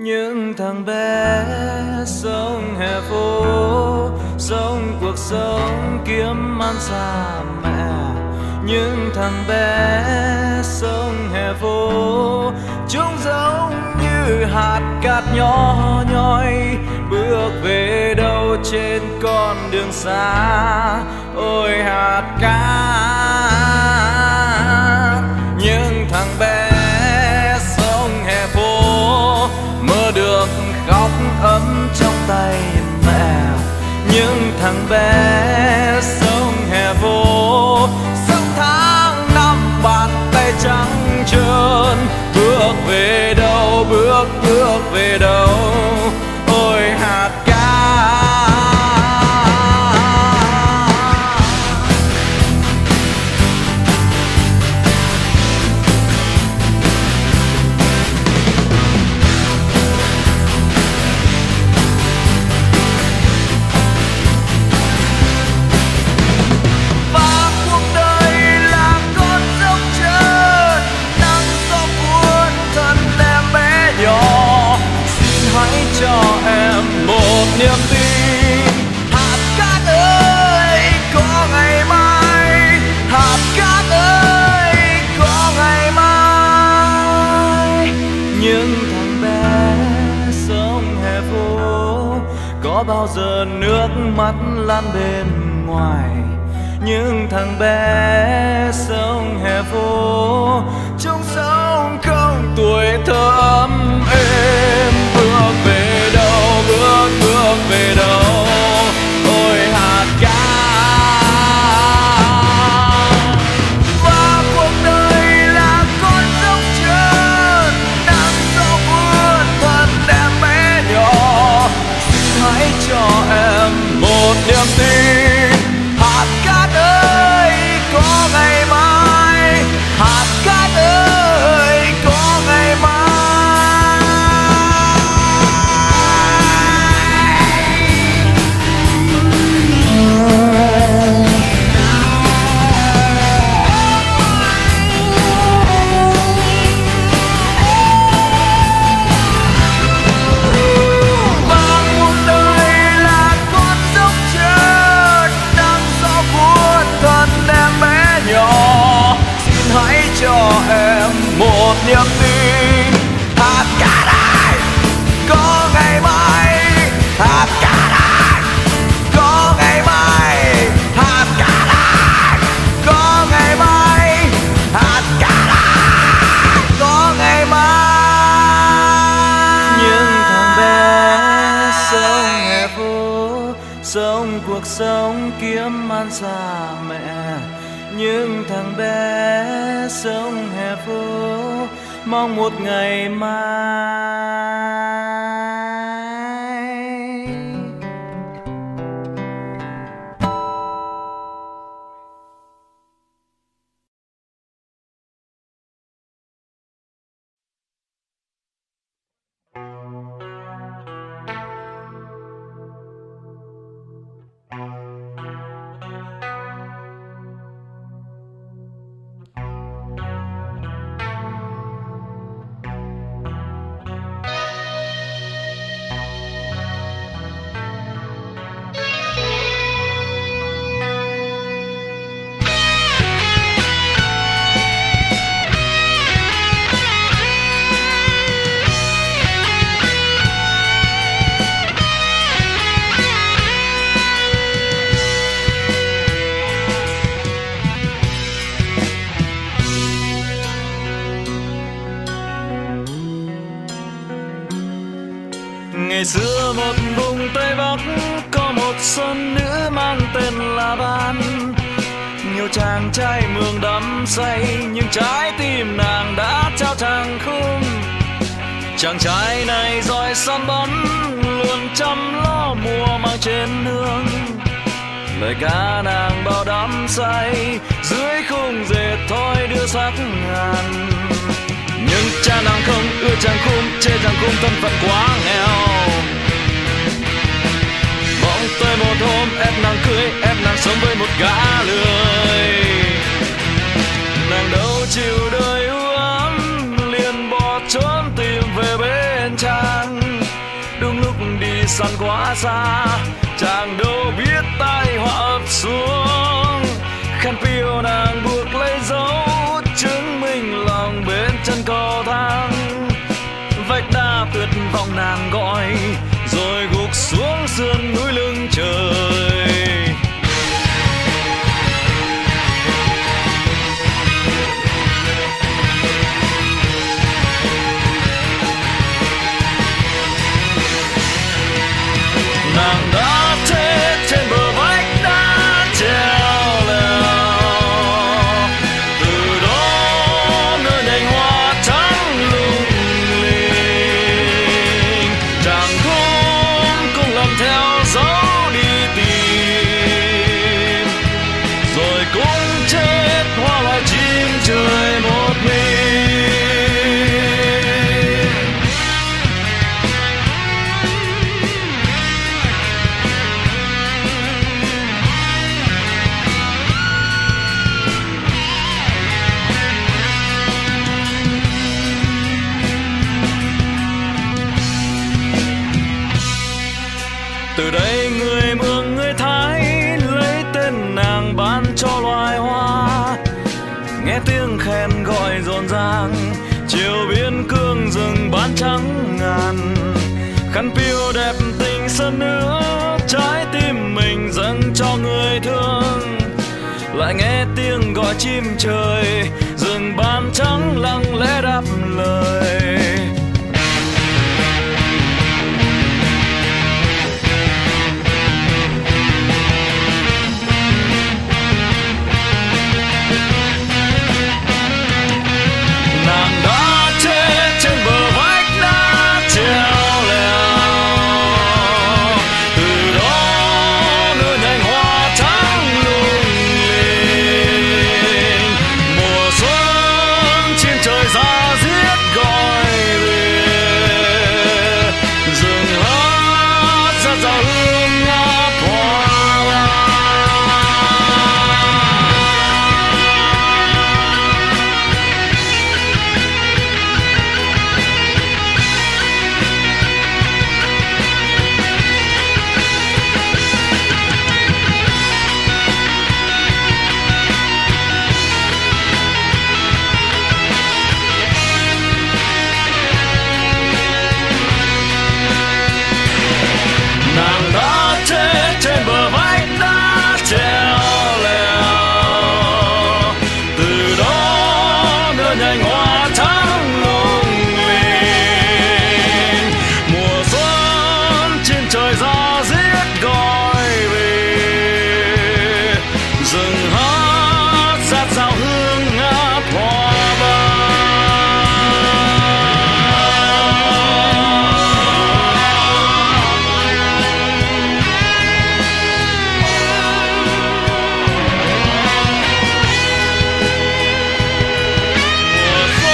những thằng bé sống hè phố, sống cuộc sống kiếm ăn xa mẹ. Những thằng bé sống hè phố, chúng giống như hạt cát nhỏ nhoi, bước về đâu trên con đường xa. Ôi hạt cát, những thằng bé sống hè phố, mơ được khóc ấm trong tay mẹ. Những thằng bé sống hè phố, sống tháng năm bàn tay trắng trơn, bước về đâu, bước về đâu. Ôi hạt cát. Cho em một niềm tin, hạt cát ơi có ngày mai, hạt cát ơi có ngày mai. Những thằng bé sống hè phố, có bao giờ nước mắt lan bên ngoài. Những thằng bé sống hè phố, chúng sống không tuổi thơ ấm êm. Bước về đâu, bước về đâu. Ôi hạt cát. Và cuộc đời là con dốc trơn, nắng gió buồn thân em bé nhỏ. Xin hãy cho em một niềm tin, hạt cát ơi có ngày mai, hạt cát ơi có ngày mai. Cho em một niềm tin, hạt cát ơi có ngày mai, hạt cát ơi có ngày mai, hạt cát ơi có ngày mai, hạt cát ơi có ngày mai. Những thằng bé sống hè phố, sống cuộc sống kiếm ăn xa mẹ. Những thằng bé sống hè phố, mong một ngày mai. Ngày xưa một vùng Tây Bắc có một xuân nữ mang tên là Ban. Nhiều chàng trai mường đắm say, nhưng trái tim nàng đã trao chàng khung. Chàng trai này giỏi săn bắn, luôn chăm lo mùa mang trên nương. Lời ca nàng bao đắm say, dưới khung dệt thoi đưa sắc ngàn. Nhưng cha nàng không ưa chàng khung, chê chàng khung thân phận quá nghèo. Bỗng tới một hôm ép nàng cưới, ép nàng sống với một gã lười. Nàng đâu chịu đời u ám, liền bỏ trốn tìm về bên chàng. săn quá xa, chàng đâu biết tai họa ập xuống. Khăn piêu nàng buộc lấy dấu, chứng minh lòng bên chân cầu thang. Vách đá tuyệt vọng nàng gọi, rồi gục xuống sườn núi lưng trời. Nàng đã chết trên bờ vách đá treo leo, từ đó nơi nhành hoa trắng lung linh. Chàng cũng làm theo dấu đi tìm, rồi cũng chết hoa loài chim trời một mình. Từ đây người Mường người Thái lấy tên nàng ban cho loài hoa. Nghe tiếng khen gọi rộn ràng, chiều biên cương rừng bán trắng ngàn. Khăn piêu đẹp tình sơn nữa, trái tim mình dâng cho người thương. Lại nghe tiếng gọi chim trời, rừng ban trắng lặng lẽ đáp lời. Nàng đã chết trên bờ vách đá treo leo, từ đó nơi nhành hoa trắng lung linh. Mùa xuân chim trời ra giết gọi về, rừng hát ra dạo hương ngát hoa. Nàng đã chết trên bờ vách đá treo leo, từ đó nơi nhành hoa trắng lung linh. Mùa xuân trên trời ra giết gọi về, rừng hát rát rào hương ngát hoa ban. Mùa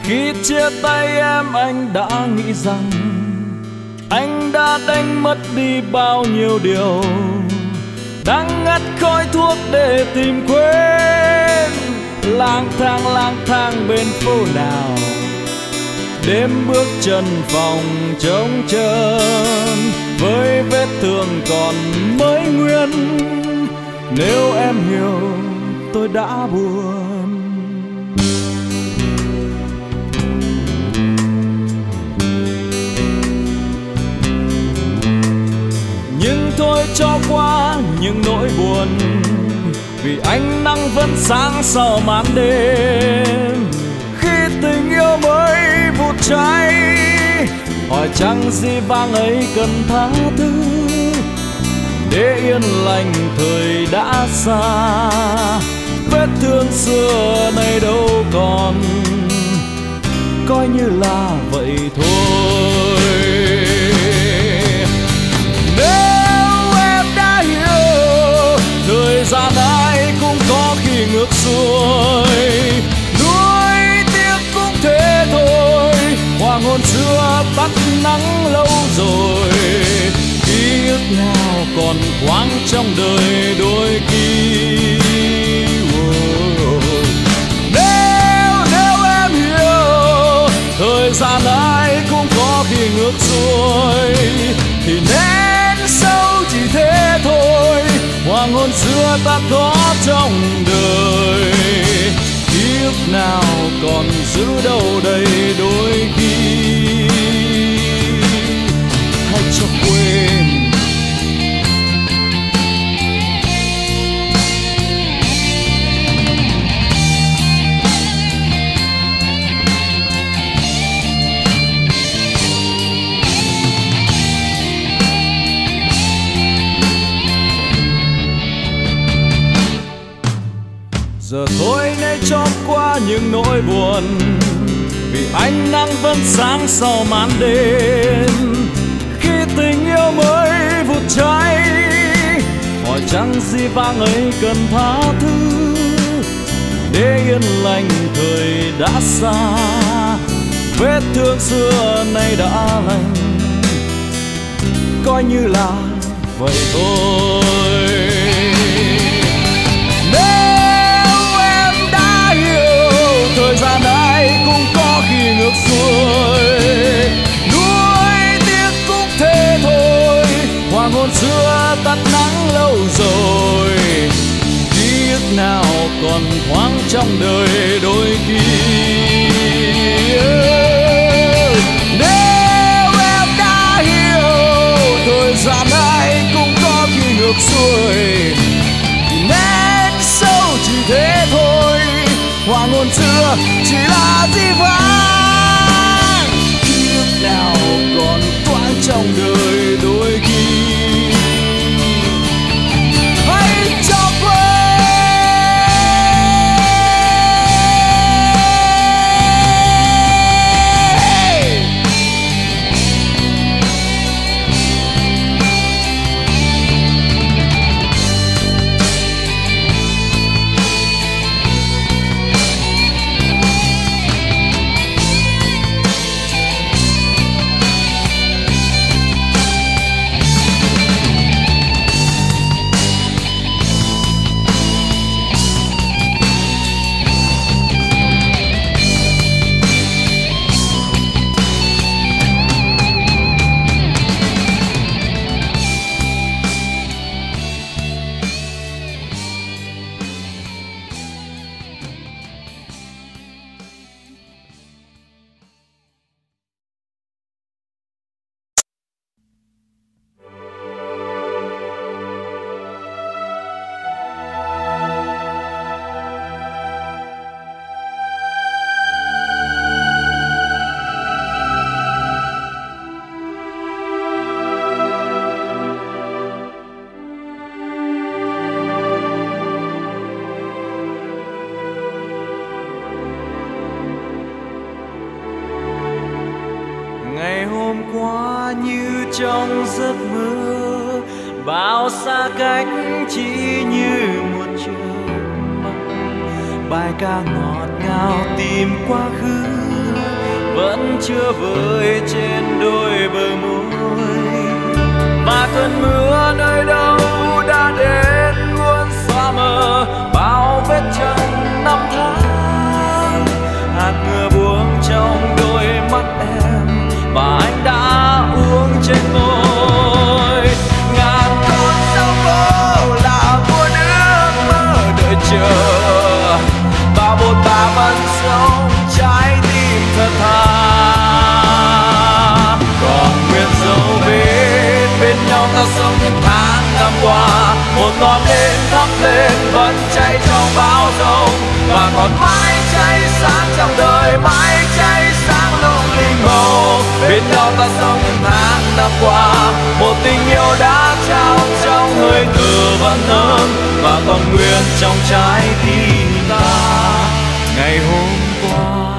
Khi chia tay em anh đã nghĩ rằng anh đã đánh mất đi bao nhiêu điều, đang ngắt khói thuốc để tìm quên. Lang thang bên phố nào, đêm bước chân phòng trống trơn, với vết thương còn mới nguyên. Nếu em hiểu tôi đã buồn, nhưng thôi cho qua những nỗi buồn, vì ánh nắng vẫn sáng sau màn đêm. Khi tình yêu mới vụt cháy, hỏi chăng gì vang ấy cần tha thứ, để yên lành thời đã xa. Vết thương xưa nay đâu còn, coi như là vậy thôi. Nếu em đã hiểu, thời gian ai cũng có khi ngược xuôi, nuối tiếc cũng thế thôi. Hoàng hôn xưa tắt nắng lâu rồi, ký ức nào còn khoáng trong đời đôi khi. Nếu em hiểu, thời gian ai cũng có khi ngược xuôi, thì nén sâu chỉ thế thôi. Hoàng hôn xưa ta có trong đời, ký ức nào còn giữ đâu đây đôi khi. Hãy cho quên. Giờ thôi nay chót qua những nỗi buồn, vì ánh nắng vẫn sáng sau màn đêm. Khi tình yêu mới vụt cháy, hỏi chăng gì vang ấy cần tha thứ, để yên lành thời đã xa. Vết thương xưa nay đã lành, coi như là vậy thôi. Thời gian ai cũng có khi ngược xuôi, nuối tiếc cũng thế thôi. Hoàng hôn xưa tắt nắng lâu rồi, ký ức nào còn thoáng trong đời đôi khi. Nếu em đã hiểu, thời gian ai cũng có khi ngược xuôi, thì nét sâu chỉ thế thôi. Hoàng hôn xưa chỉ là dĩ vãng, ký ức nào còn thoáng trong đời đôi khi. Hãy cho quên. qua như trong giấc mơ, bao xa cách chỉ như một chớp mắt. Bài ca ngọt ngào tìm quá khứ vẫn chưa vơi trên đôi bờ môi, và cơn mưa nơi đâu đã đến muốn xóa mờ bao vết chân năm tháng. Hạt mưa buông trong đôi mắt em và anh đã uống trên môi. Ngàn con sông vô là vua nước mơ đợi chờ, và một ta vẫn sống trái tim thật thà. Còn nguyên dấu vết bên nhau ta sống những tháng năm qua, một ngọn nến thắp lên vẫn cháy trong bão giông, và còn mãi cháy sáng trong đời, mãi cháy sáng lung linh màu. Bên nhau ta sống những tháng năm qua, một tình yêu đã trao trong hơi thở vẫn thơm, và còn nguyên trong trái tim ta ngày hôm qua.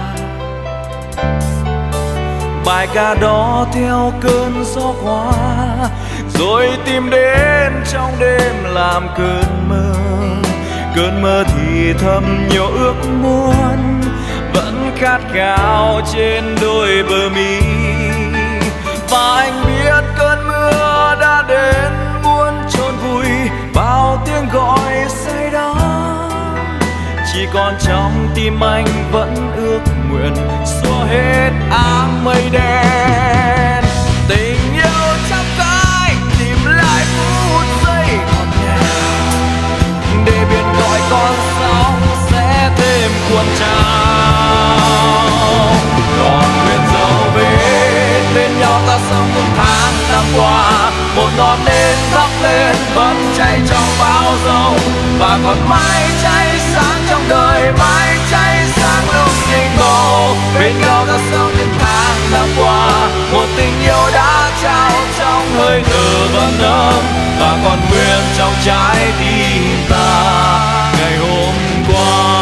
Bài ca đó theo cơn gió qua, rồi tìm đến trong đêm làm cơn mơ. Cơn mơ thì thầm nhiều ước muốn, vẫn khát khao trên đôi bờ mi. Và anh biết cơn mưa đã đến muốn chôn vùi bao tiếng gọi say đắm. Chỉ còn trong tim anh vẫn ước nguyện xóa hết áng mây đen. Tình yêu trong cái tìm lại phút giây ngọt ngào, để biển gọi con sóng sẽ thêm cuộn trào. Còn nguyên dấu vết bên nhau ta sống những tháng năm qua, một ngọn nến thắp lên vẫn cháy trong bão giông, và còn mãi cháy sáng trong đời, mãi cháy sáng lung linh màu. Bên nhau ta sống những tháng năm qua, một tình yêu đã trao trong hơi thở vẫn ấm, và còn nguyên trong trái tim ta ngày hôm qua.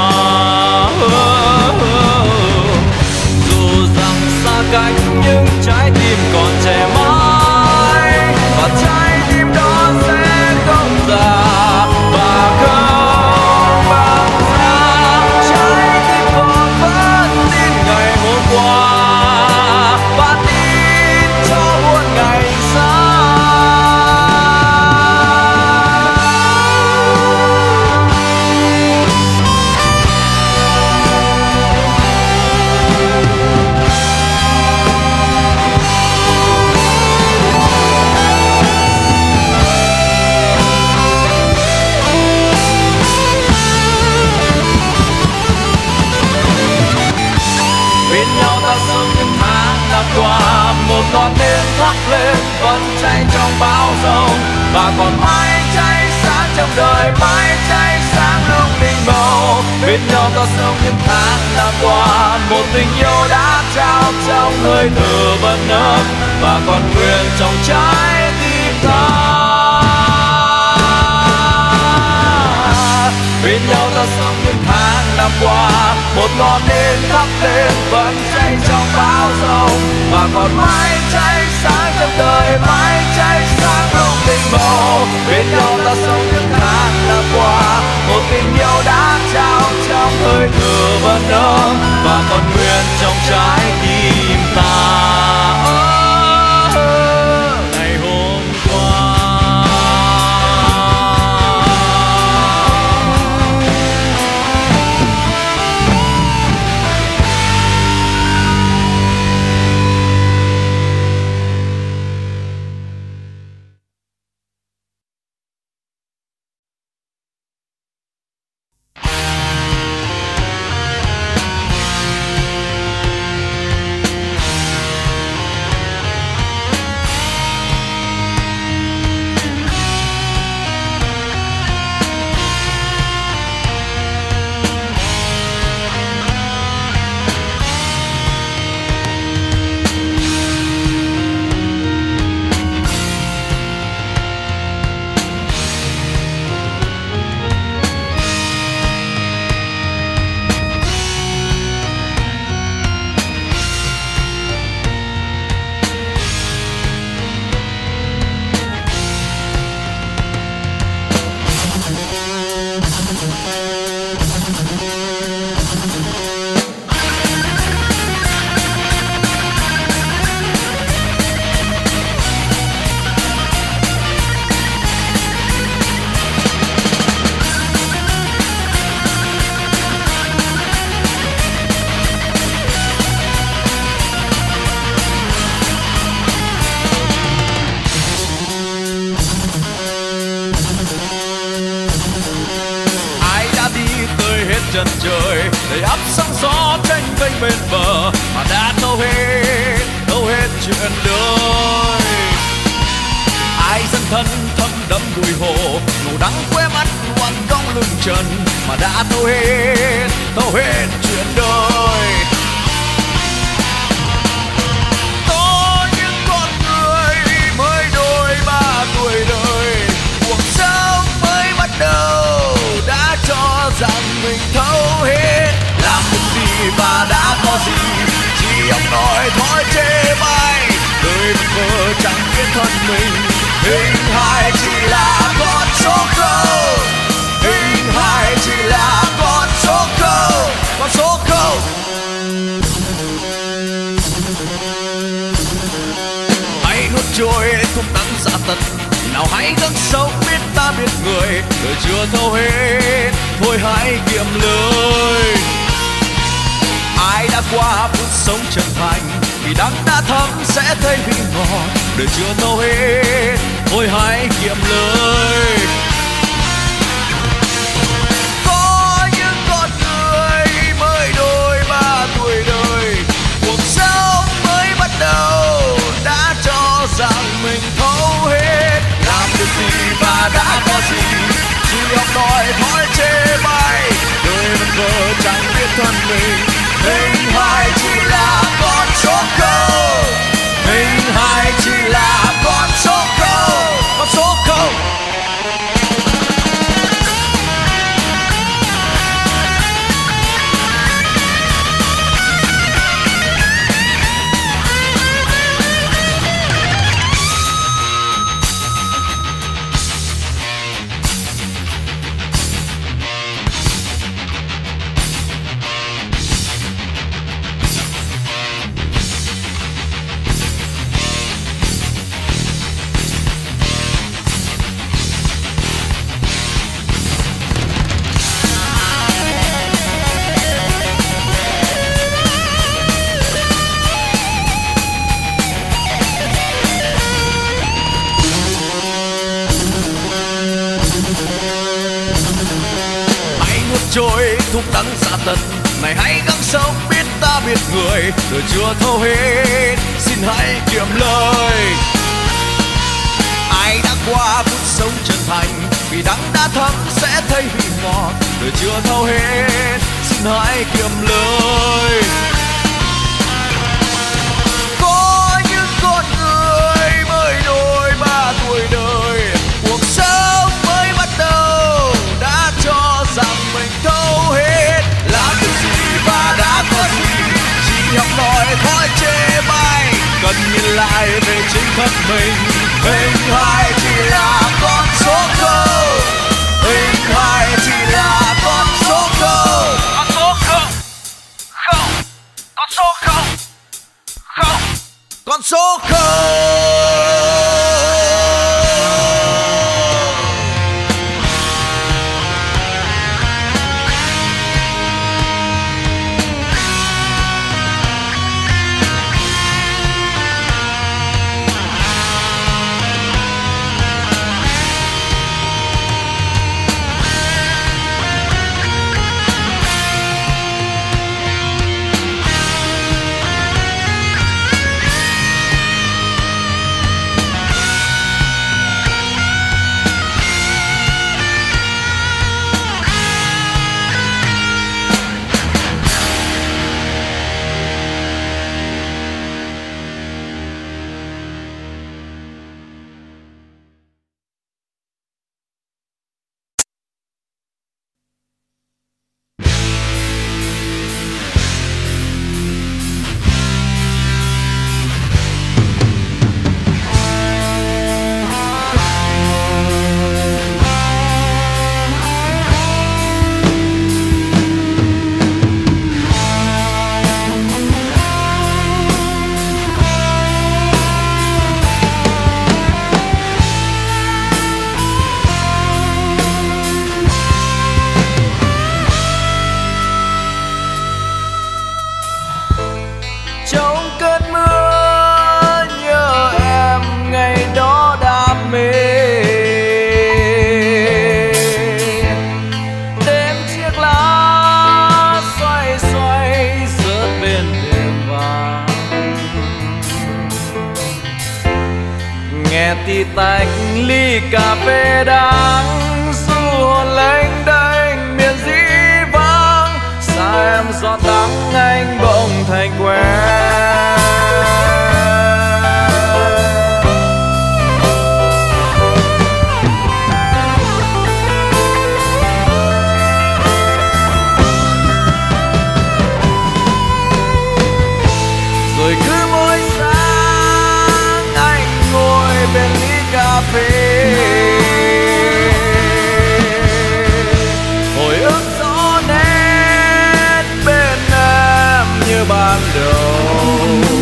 Dù rằng xa cách nhưng trái tim còn trẻ mãi, và trái tim đó sẽ không già và không bao xa. Trái tim còn vẫn tin ngày hôm qua, và tin cho muôn ngày sau. Bên nhau ta sống những tháng năm qua, một ngọn nến thắp lên vẫn cháy trong bão giông, và còn mãi cháy sáng trong đời, mãi cháy sáng lung linh màu. Bên nhau ta sống những tháng năm qua, một tình yêu đã trao trong hơi thở vẫn ấm, và còn nguyên trong trái tim ta. Bên nhau ta sống những tháng năm qua, một ngọn nến thắp lên vẫn cháy trong bão giông, và còn mãi cháy sáng trong đời, mãi cháy sáng lung linh màu. Bên nhau ta sống những tháng năm qua, một tình yêu đã trao trong hơi thở vẫn ấm, và còn nguyên trong trái tim ta ngày hôm qua. chân trời đầy ắp sóng gió tranh vênh bên bờ mà đã thâu hết chuyện đời. Ai dấn thân thâm đẫm bụi hồ ngủ đắng quê mắt oằn cong lưng trần mà đã thâu hết chuyện đời. Có những con người mới đôi ba tuổi đời, cuộc sống mới bắt đầu đã cho rằng mình thấu hết. Làm được gì và đã có gì, chỉ ông nói thôi chê bai. Đời vờ chẳng biết thân mình, hình hài chỉ là con số không. Hình hài chỉ là con số không, con số không. Hãy nuốt trôi thuốc đắng dạ tật, nào hãy gắng sống biết ta biết người. Đời chưa thâu hết, thôi hãy kiệm lời. Ai đã qua phút sống chân thành, vì đắng đã thấm sẽ thấy vị ngọt. Đời chưa thâu hết, thôi hãy kiệm lời. Có những con người mới đôi ba tuổi đời, cuộc sống mới bắt đầu đã cho rằng mình thấu hết. Làm được gì và đã có gì, chỉ học đòi thôi chê bai. Đời vẫn vờ chẳng biết thân mình, hình hài chỉ là con số không. Hình hài chỉ là con số không, con số không. Trôi thuốc đắng dạ tật này, hãy gắng sống biết ta biết người. Đời chưa thâu hết, xin hãy kiệm lời. Ai đã qua phút sống chân thành, vì đắng đã thấm sẽ thấy vị ngọt. Đời chưa thâu hết, xin hãy kiệm lời. Có những con người mới đôi ba tuổi đời, cuộc sống mới bắt đầu đã cho rằng mình thấu hết. Làm được gì và đã có gì, chỉ học nói thôi chê bai. Cần nhìn lại về chính thân mình, hình hài chỉ là con số không. Hình hài chỉ là con số không, con số không, không, con số không, không, con số không. nghe tí tách ly cà phê đắng du hồn lênh đênh miền dĩ vắng. Sao em giọt đắng anh bỗng thành quen. Rồi cứ mỗi sáng anh ngồi bên ly cà phê, hồi ức rõ nét bên em như ban đầu.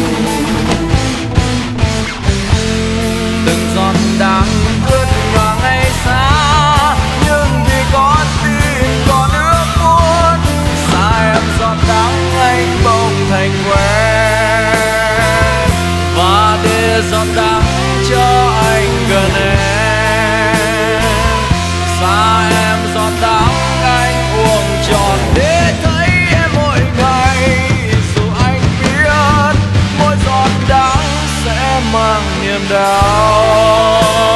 Từng giọt đắng ướt nhòa ngày xa, nhưng vì con tim còn ước muốn. Sao em giọt đắng anh bỗng thành quen, và để giọt đắng cho anh gần em. Xa em giọt đắng anh uống tròn để thấy em mỗi ngày. Dù anh biết mỗi giọt đắng sẽ mang niềm đau.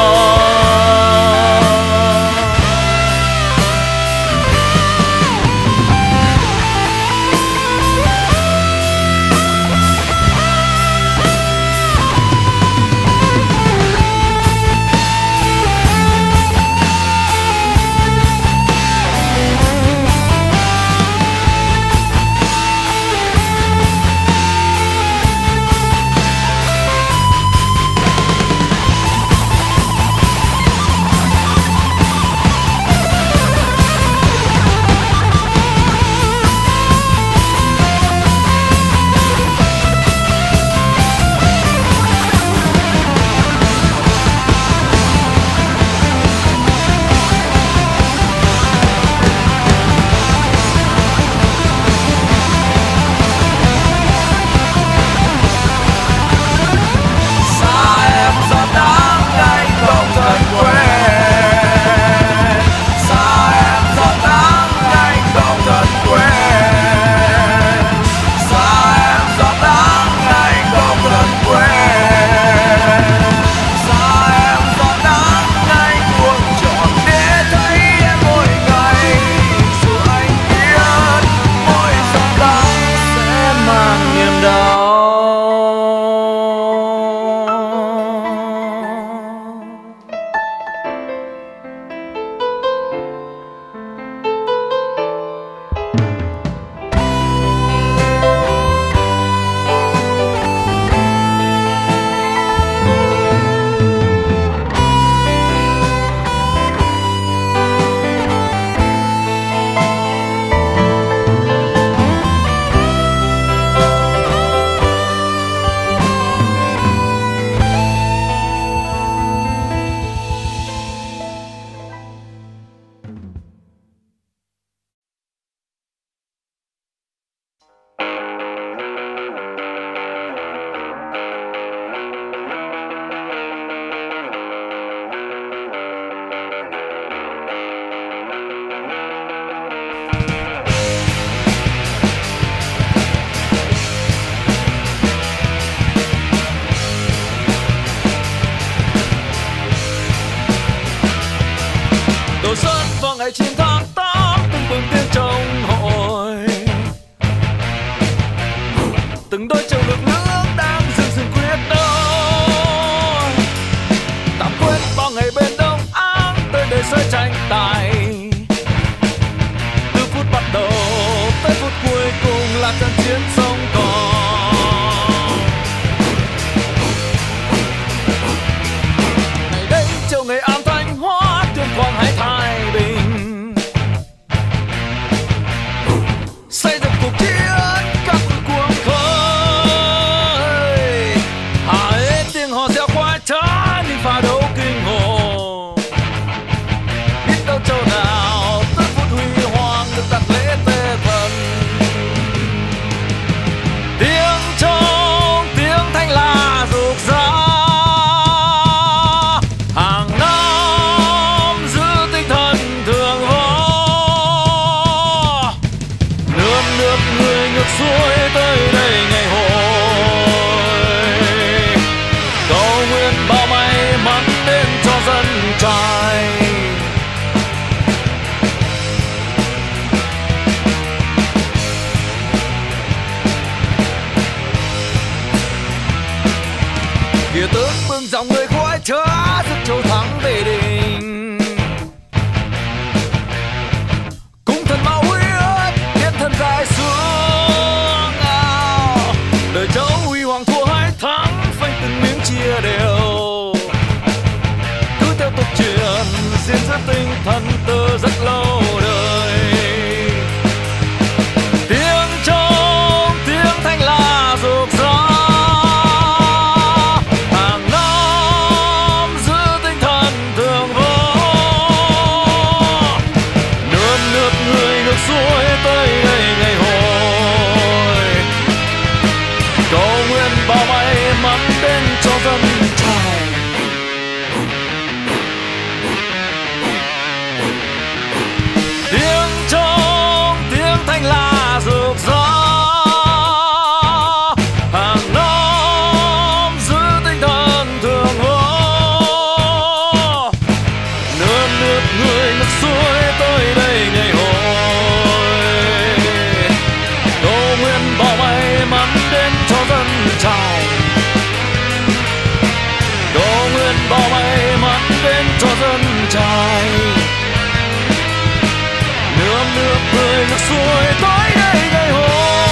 Đầu xuân vào ngày 9 tháng 8, từng bừng tiếng trong hội, từng đôi chậu nước nước đang dần dần quyết đôi. Tạm quên bao ngày bên đông áng tới đời rơi tranh tài. Từ phút bắt đầu tới phút cuối cùng là trận chiến sống còn. Ngày đây châu Nghệ An Thanh Hóa, Tuyên Quang hay Thái Bình, xây dựng cuộc chiến các cuồng khơi. Hãy tiếng hò reo khoái trá nhưng pha đấu kinh hồ. Biết đâu châu nào tới phút huy hoàng được đặt lễ tế thần. Tiếng trống tiếng thanh la rục rã, hàng năm giữ tinh thần thường võ. Nương nước người ngược xuôi tới đây ngày hội, cầu nguyện bao may mắn dòng người khói chớ sức châu thắng về đình. Cung thần máu huyết thiên thần dài xuống ao, đời cháu huy hoàng thua hay thắng phanh từng miếng chia đều. Cứ theo tục truyền xin giữ tinh thần từ rất lâu đời. Tiếng trống tiếng thanh la rục rã, hàng năm giữ tinh thần thường vô. Nườm nượp người ngược xuôi tới đây ngày hồi, cầu nguyện bao may mắn đến cho dân trai. Tiếng trống tiếng thanh la rực rỡ, hàng năm giữ tinh thần thường vô. Nườm nượp người ngược xuôi tới đây ngày hồi, cầu nguyện bao may mắn đến cho dân trai. Cầu nguyện bao may mắn đến cho dân trai. Nườm nượp người ngược xuôi tới đây ngày hồi.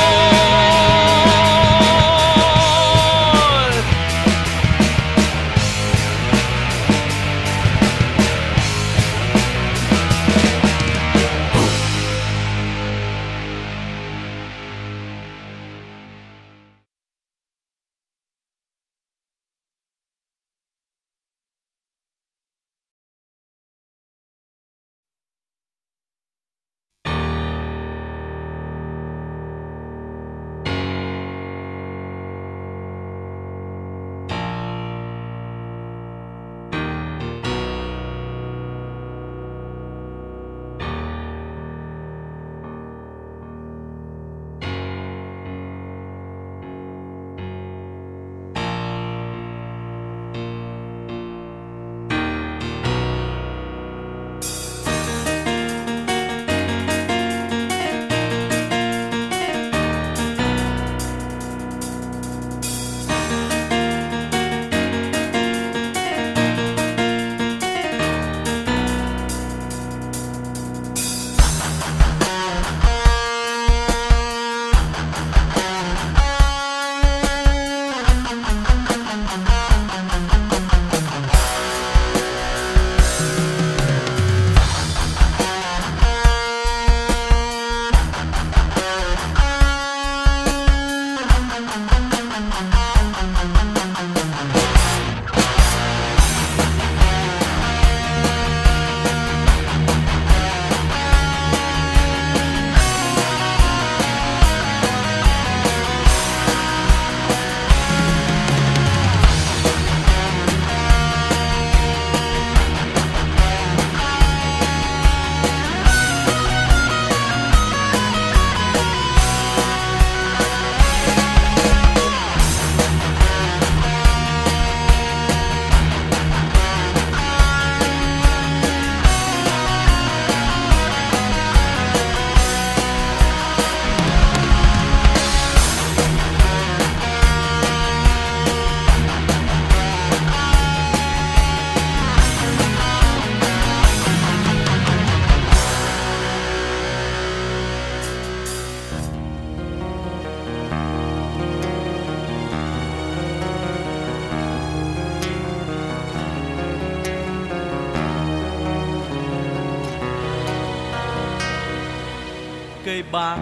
Cây bạc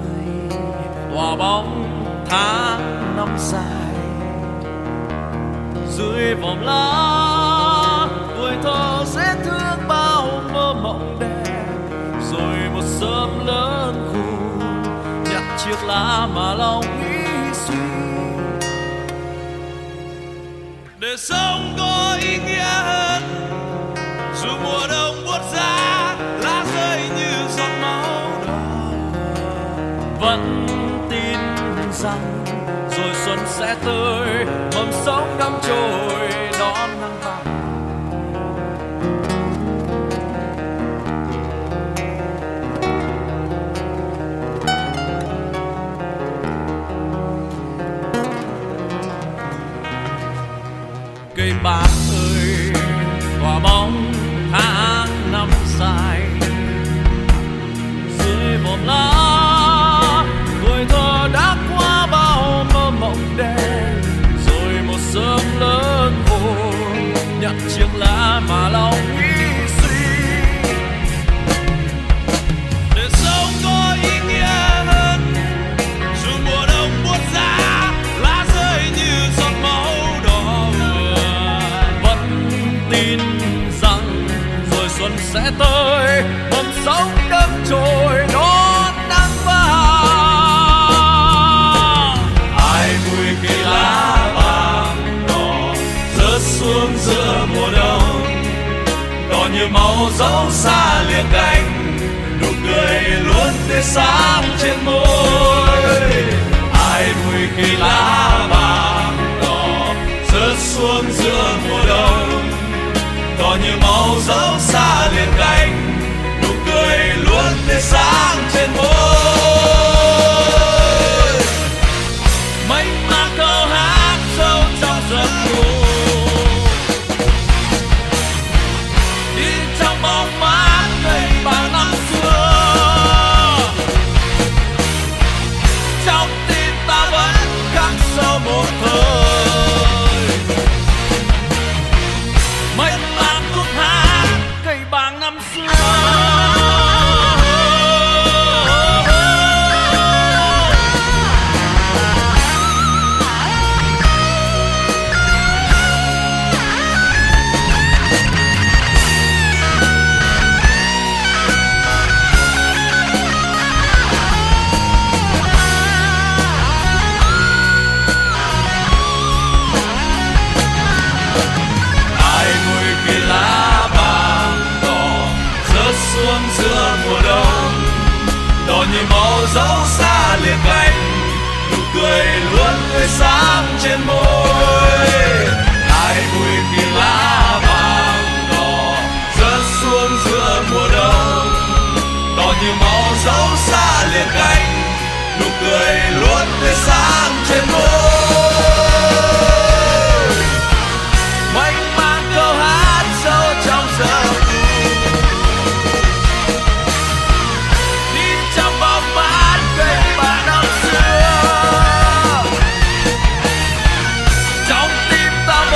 ơi tỏa bóng tháng năm dài, dưới vòng lá tuổi thơ sẽ thương bao mơ mộng đẹp. Rồi một sớm lớn khôn nhặt chiếc lá mà lòng nghĩ suy, để sống có ý nghĩa hơn. Dù mùa đông buốt giá lá rơi như giọt máu đỏ, vẫn tin rằng rồi xuân sẽ tới, mầm sống đắm trôi đón nắng vàng. Cây bạn ơi, tỏa bóng tháng năm dài dưới vòm lá. Tuổi thơ đã qua bao mơ mộng đen, rồi một sớm lớn vội nhặt chiếc lá mà lòng nghĩ suy, để sống có ý nghĩa hơn. Dù mùa đông buốt giá, lá rơi như giọt máu đỏ ừa, vẫn tin rằng rồi xuân sẽ tới, mầm sống đâm chồi đón nắng vàng. Ai vui khi lá vàng đỏ rớt xuống giữa mùa đông, đỏ như máu dấu xa liền cánh, nụ cười luôn tươi sáng trên môi. Ai vui khi lá vàng đỏ rớt xuống giữa mùa đông, đỏ như máu dấu xa liền cánh, nụ cười luôn tươi sáng trên môi. Mênh mang câu hát sâu trong giấc ngủ, đi trong bóng mát cây vàng năm xưa. Trong tim ta vẫn khắc sâu một thời, mênh mang khúc hát cây vàng năm xưa. Giữa mùa đông, đỏ như máu dấu xa liền cánh, nụ cười luôn tươi sáng trên môi. Ai vui khi lá vàng đỏ rớt xuống giữa mùa đông, đỏ như máu dấu xa liền cánh, nụ cười luôn tươi sáng trên môi. Mênh mang câu hát sâu trong giấc ngủ, ta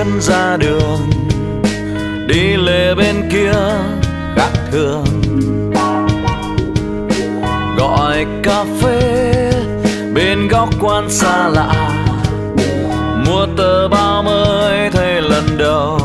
chân ra đường, đi lề bên kia khác thường. Gọi cà phê bên góc quán xa lạ, mua tờ báo mới thấy lần đầu.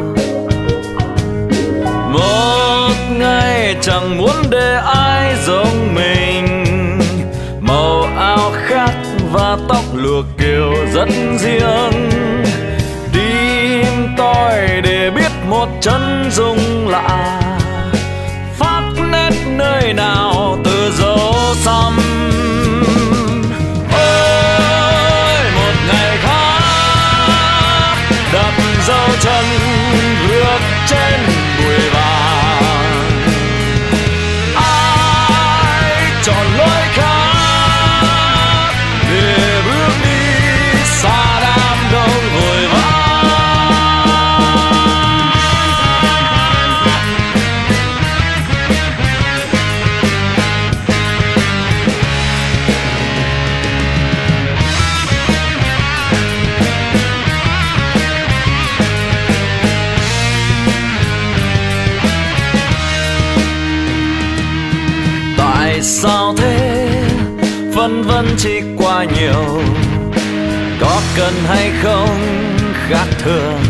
Một ngày chẳng muốn để ai giống mình, màu áo khác và tóc luộc kiểu rất riêng. Tim tôi để biết một chân dung lạ, phát nét nơi nào từ dấu xăm. Ôi một ngày khác đặt dấu chân bước trên bụi vàng, ai chọn lối khác để bước đi xa đám đông vội vã. Tại sao thế, vân vân chỉ quá nhiều, có cần hay không khác thường.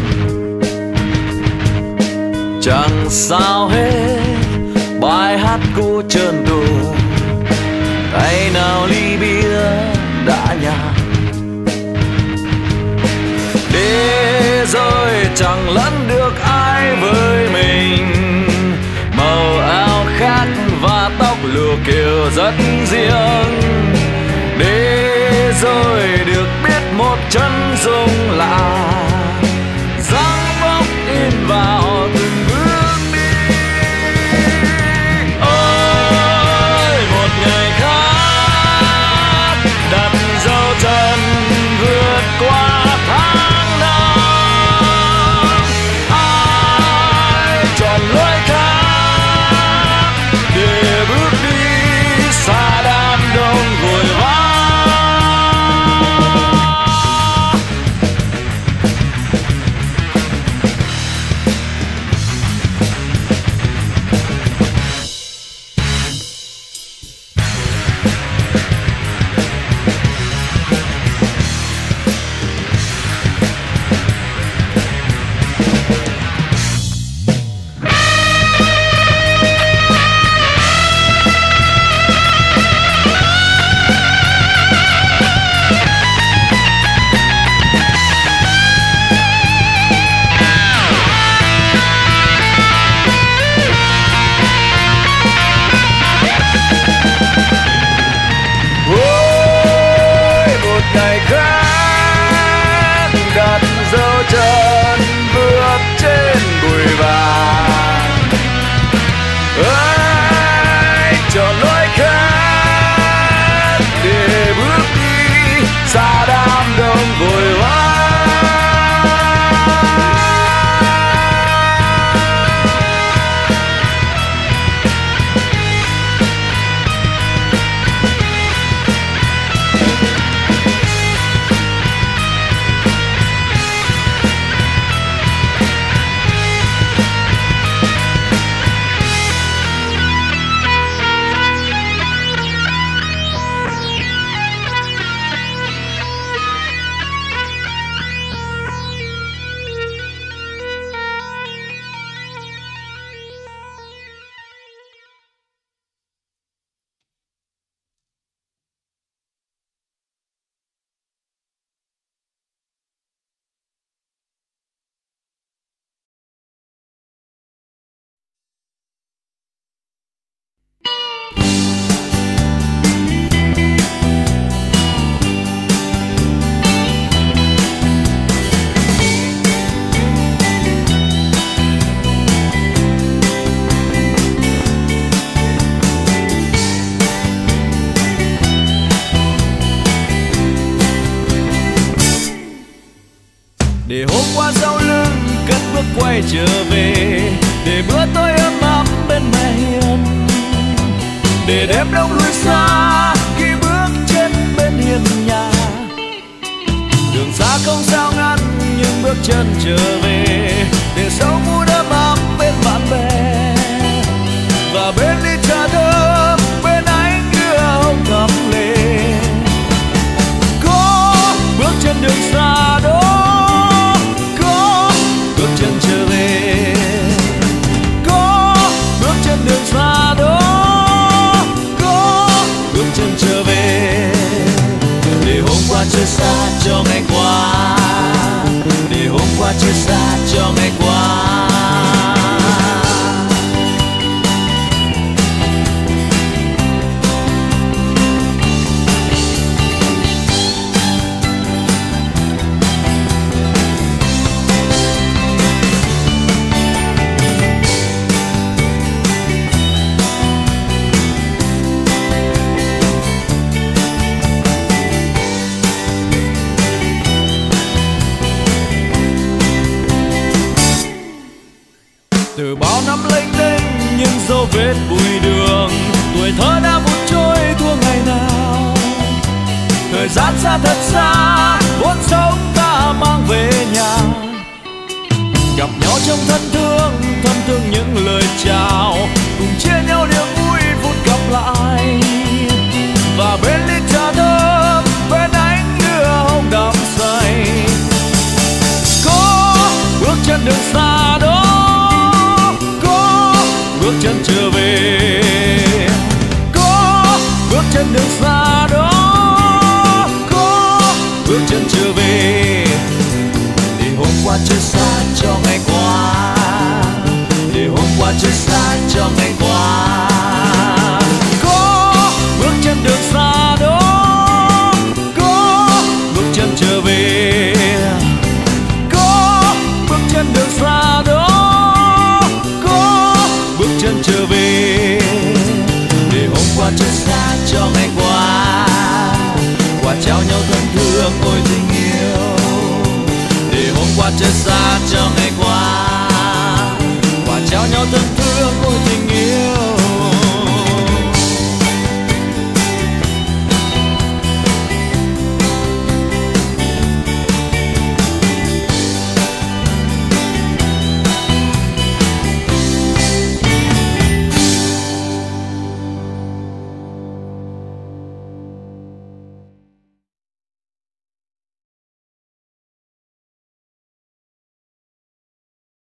Chẳng sao hết, bài hát cũ trơn tru, tay nào ly bia đã nhạt. Để rồi chẳng lẫn được ai với mình, màu áo khác và tóc lùa kiểu rất riêng. Để rồi được biết một chân dung lạ, dáng vóc in vào từng bước đi. Ôi một ngày khác đặt dấu chân vượt qua tháng năm, ai chọn lối khác để bước đi xa đám đông vội vã. Ngày khác đặt dấu chân bước trên bụi vàng, ai chọn lối khác để bước đi xa đám đông vội vã. Để hôm qua sau lưng cất bước quay trở về, để bữa tối ấm áp bên mẹ hiền, để đêm đông lui xa khi bước trên bên hiên nhà. Đường xa không sao ngăn nhưng bước chân trở về để sống vui đắm ấm bên bạn bè và bên ly trà thơm bên ánh lửa hồng thắm lên. Có bước chân đường xa đó, có bước chân trở về, có bước chân đường xa đó, có bước chân trở về để hôm qua chưa xa cho ngày qua, để hôm qua chưa xa cho ngày qua. Từ bao năm lênh đênh những dấu vết bụi đường, tuổi thơ đã vụt trôi thua ngày nào. Thời gian xa thật xa, vốn sống ta mang về nhà. Gặp nhau trong thân thương những lời chào, cùng chia nhau niềm vui phút gặp lại. Và bên ly trà thơm, bên ánh lửa hồng đắm say. Có bước chân đường xa đó, bước chân trở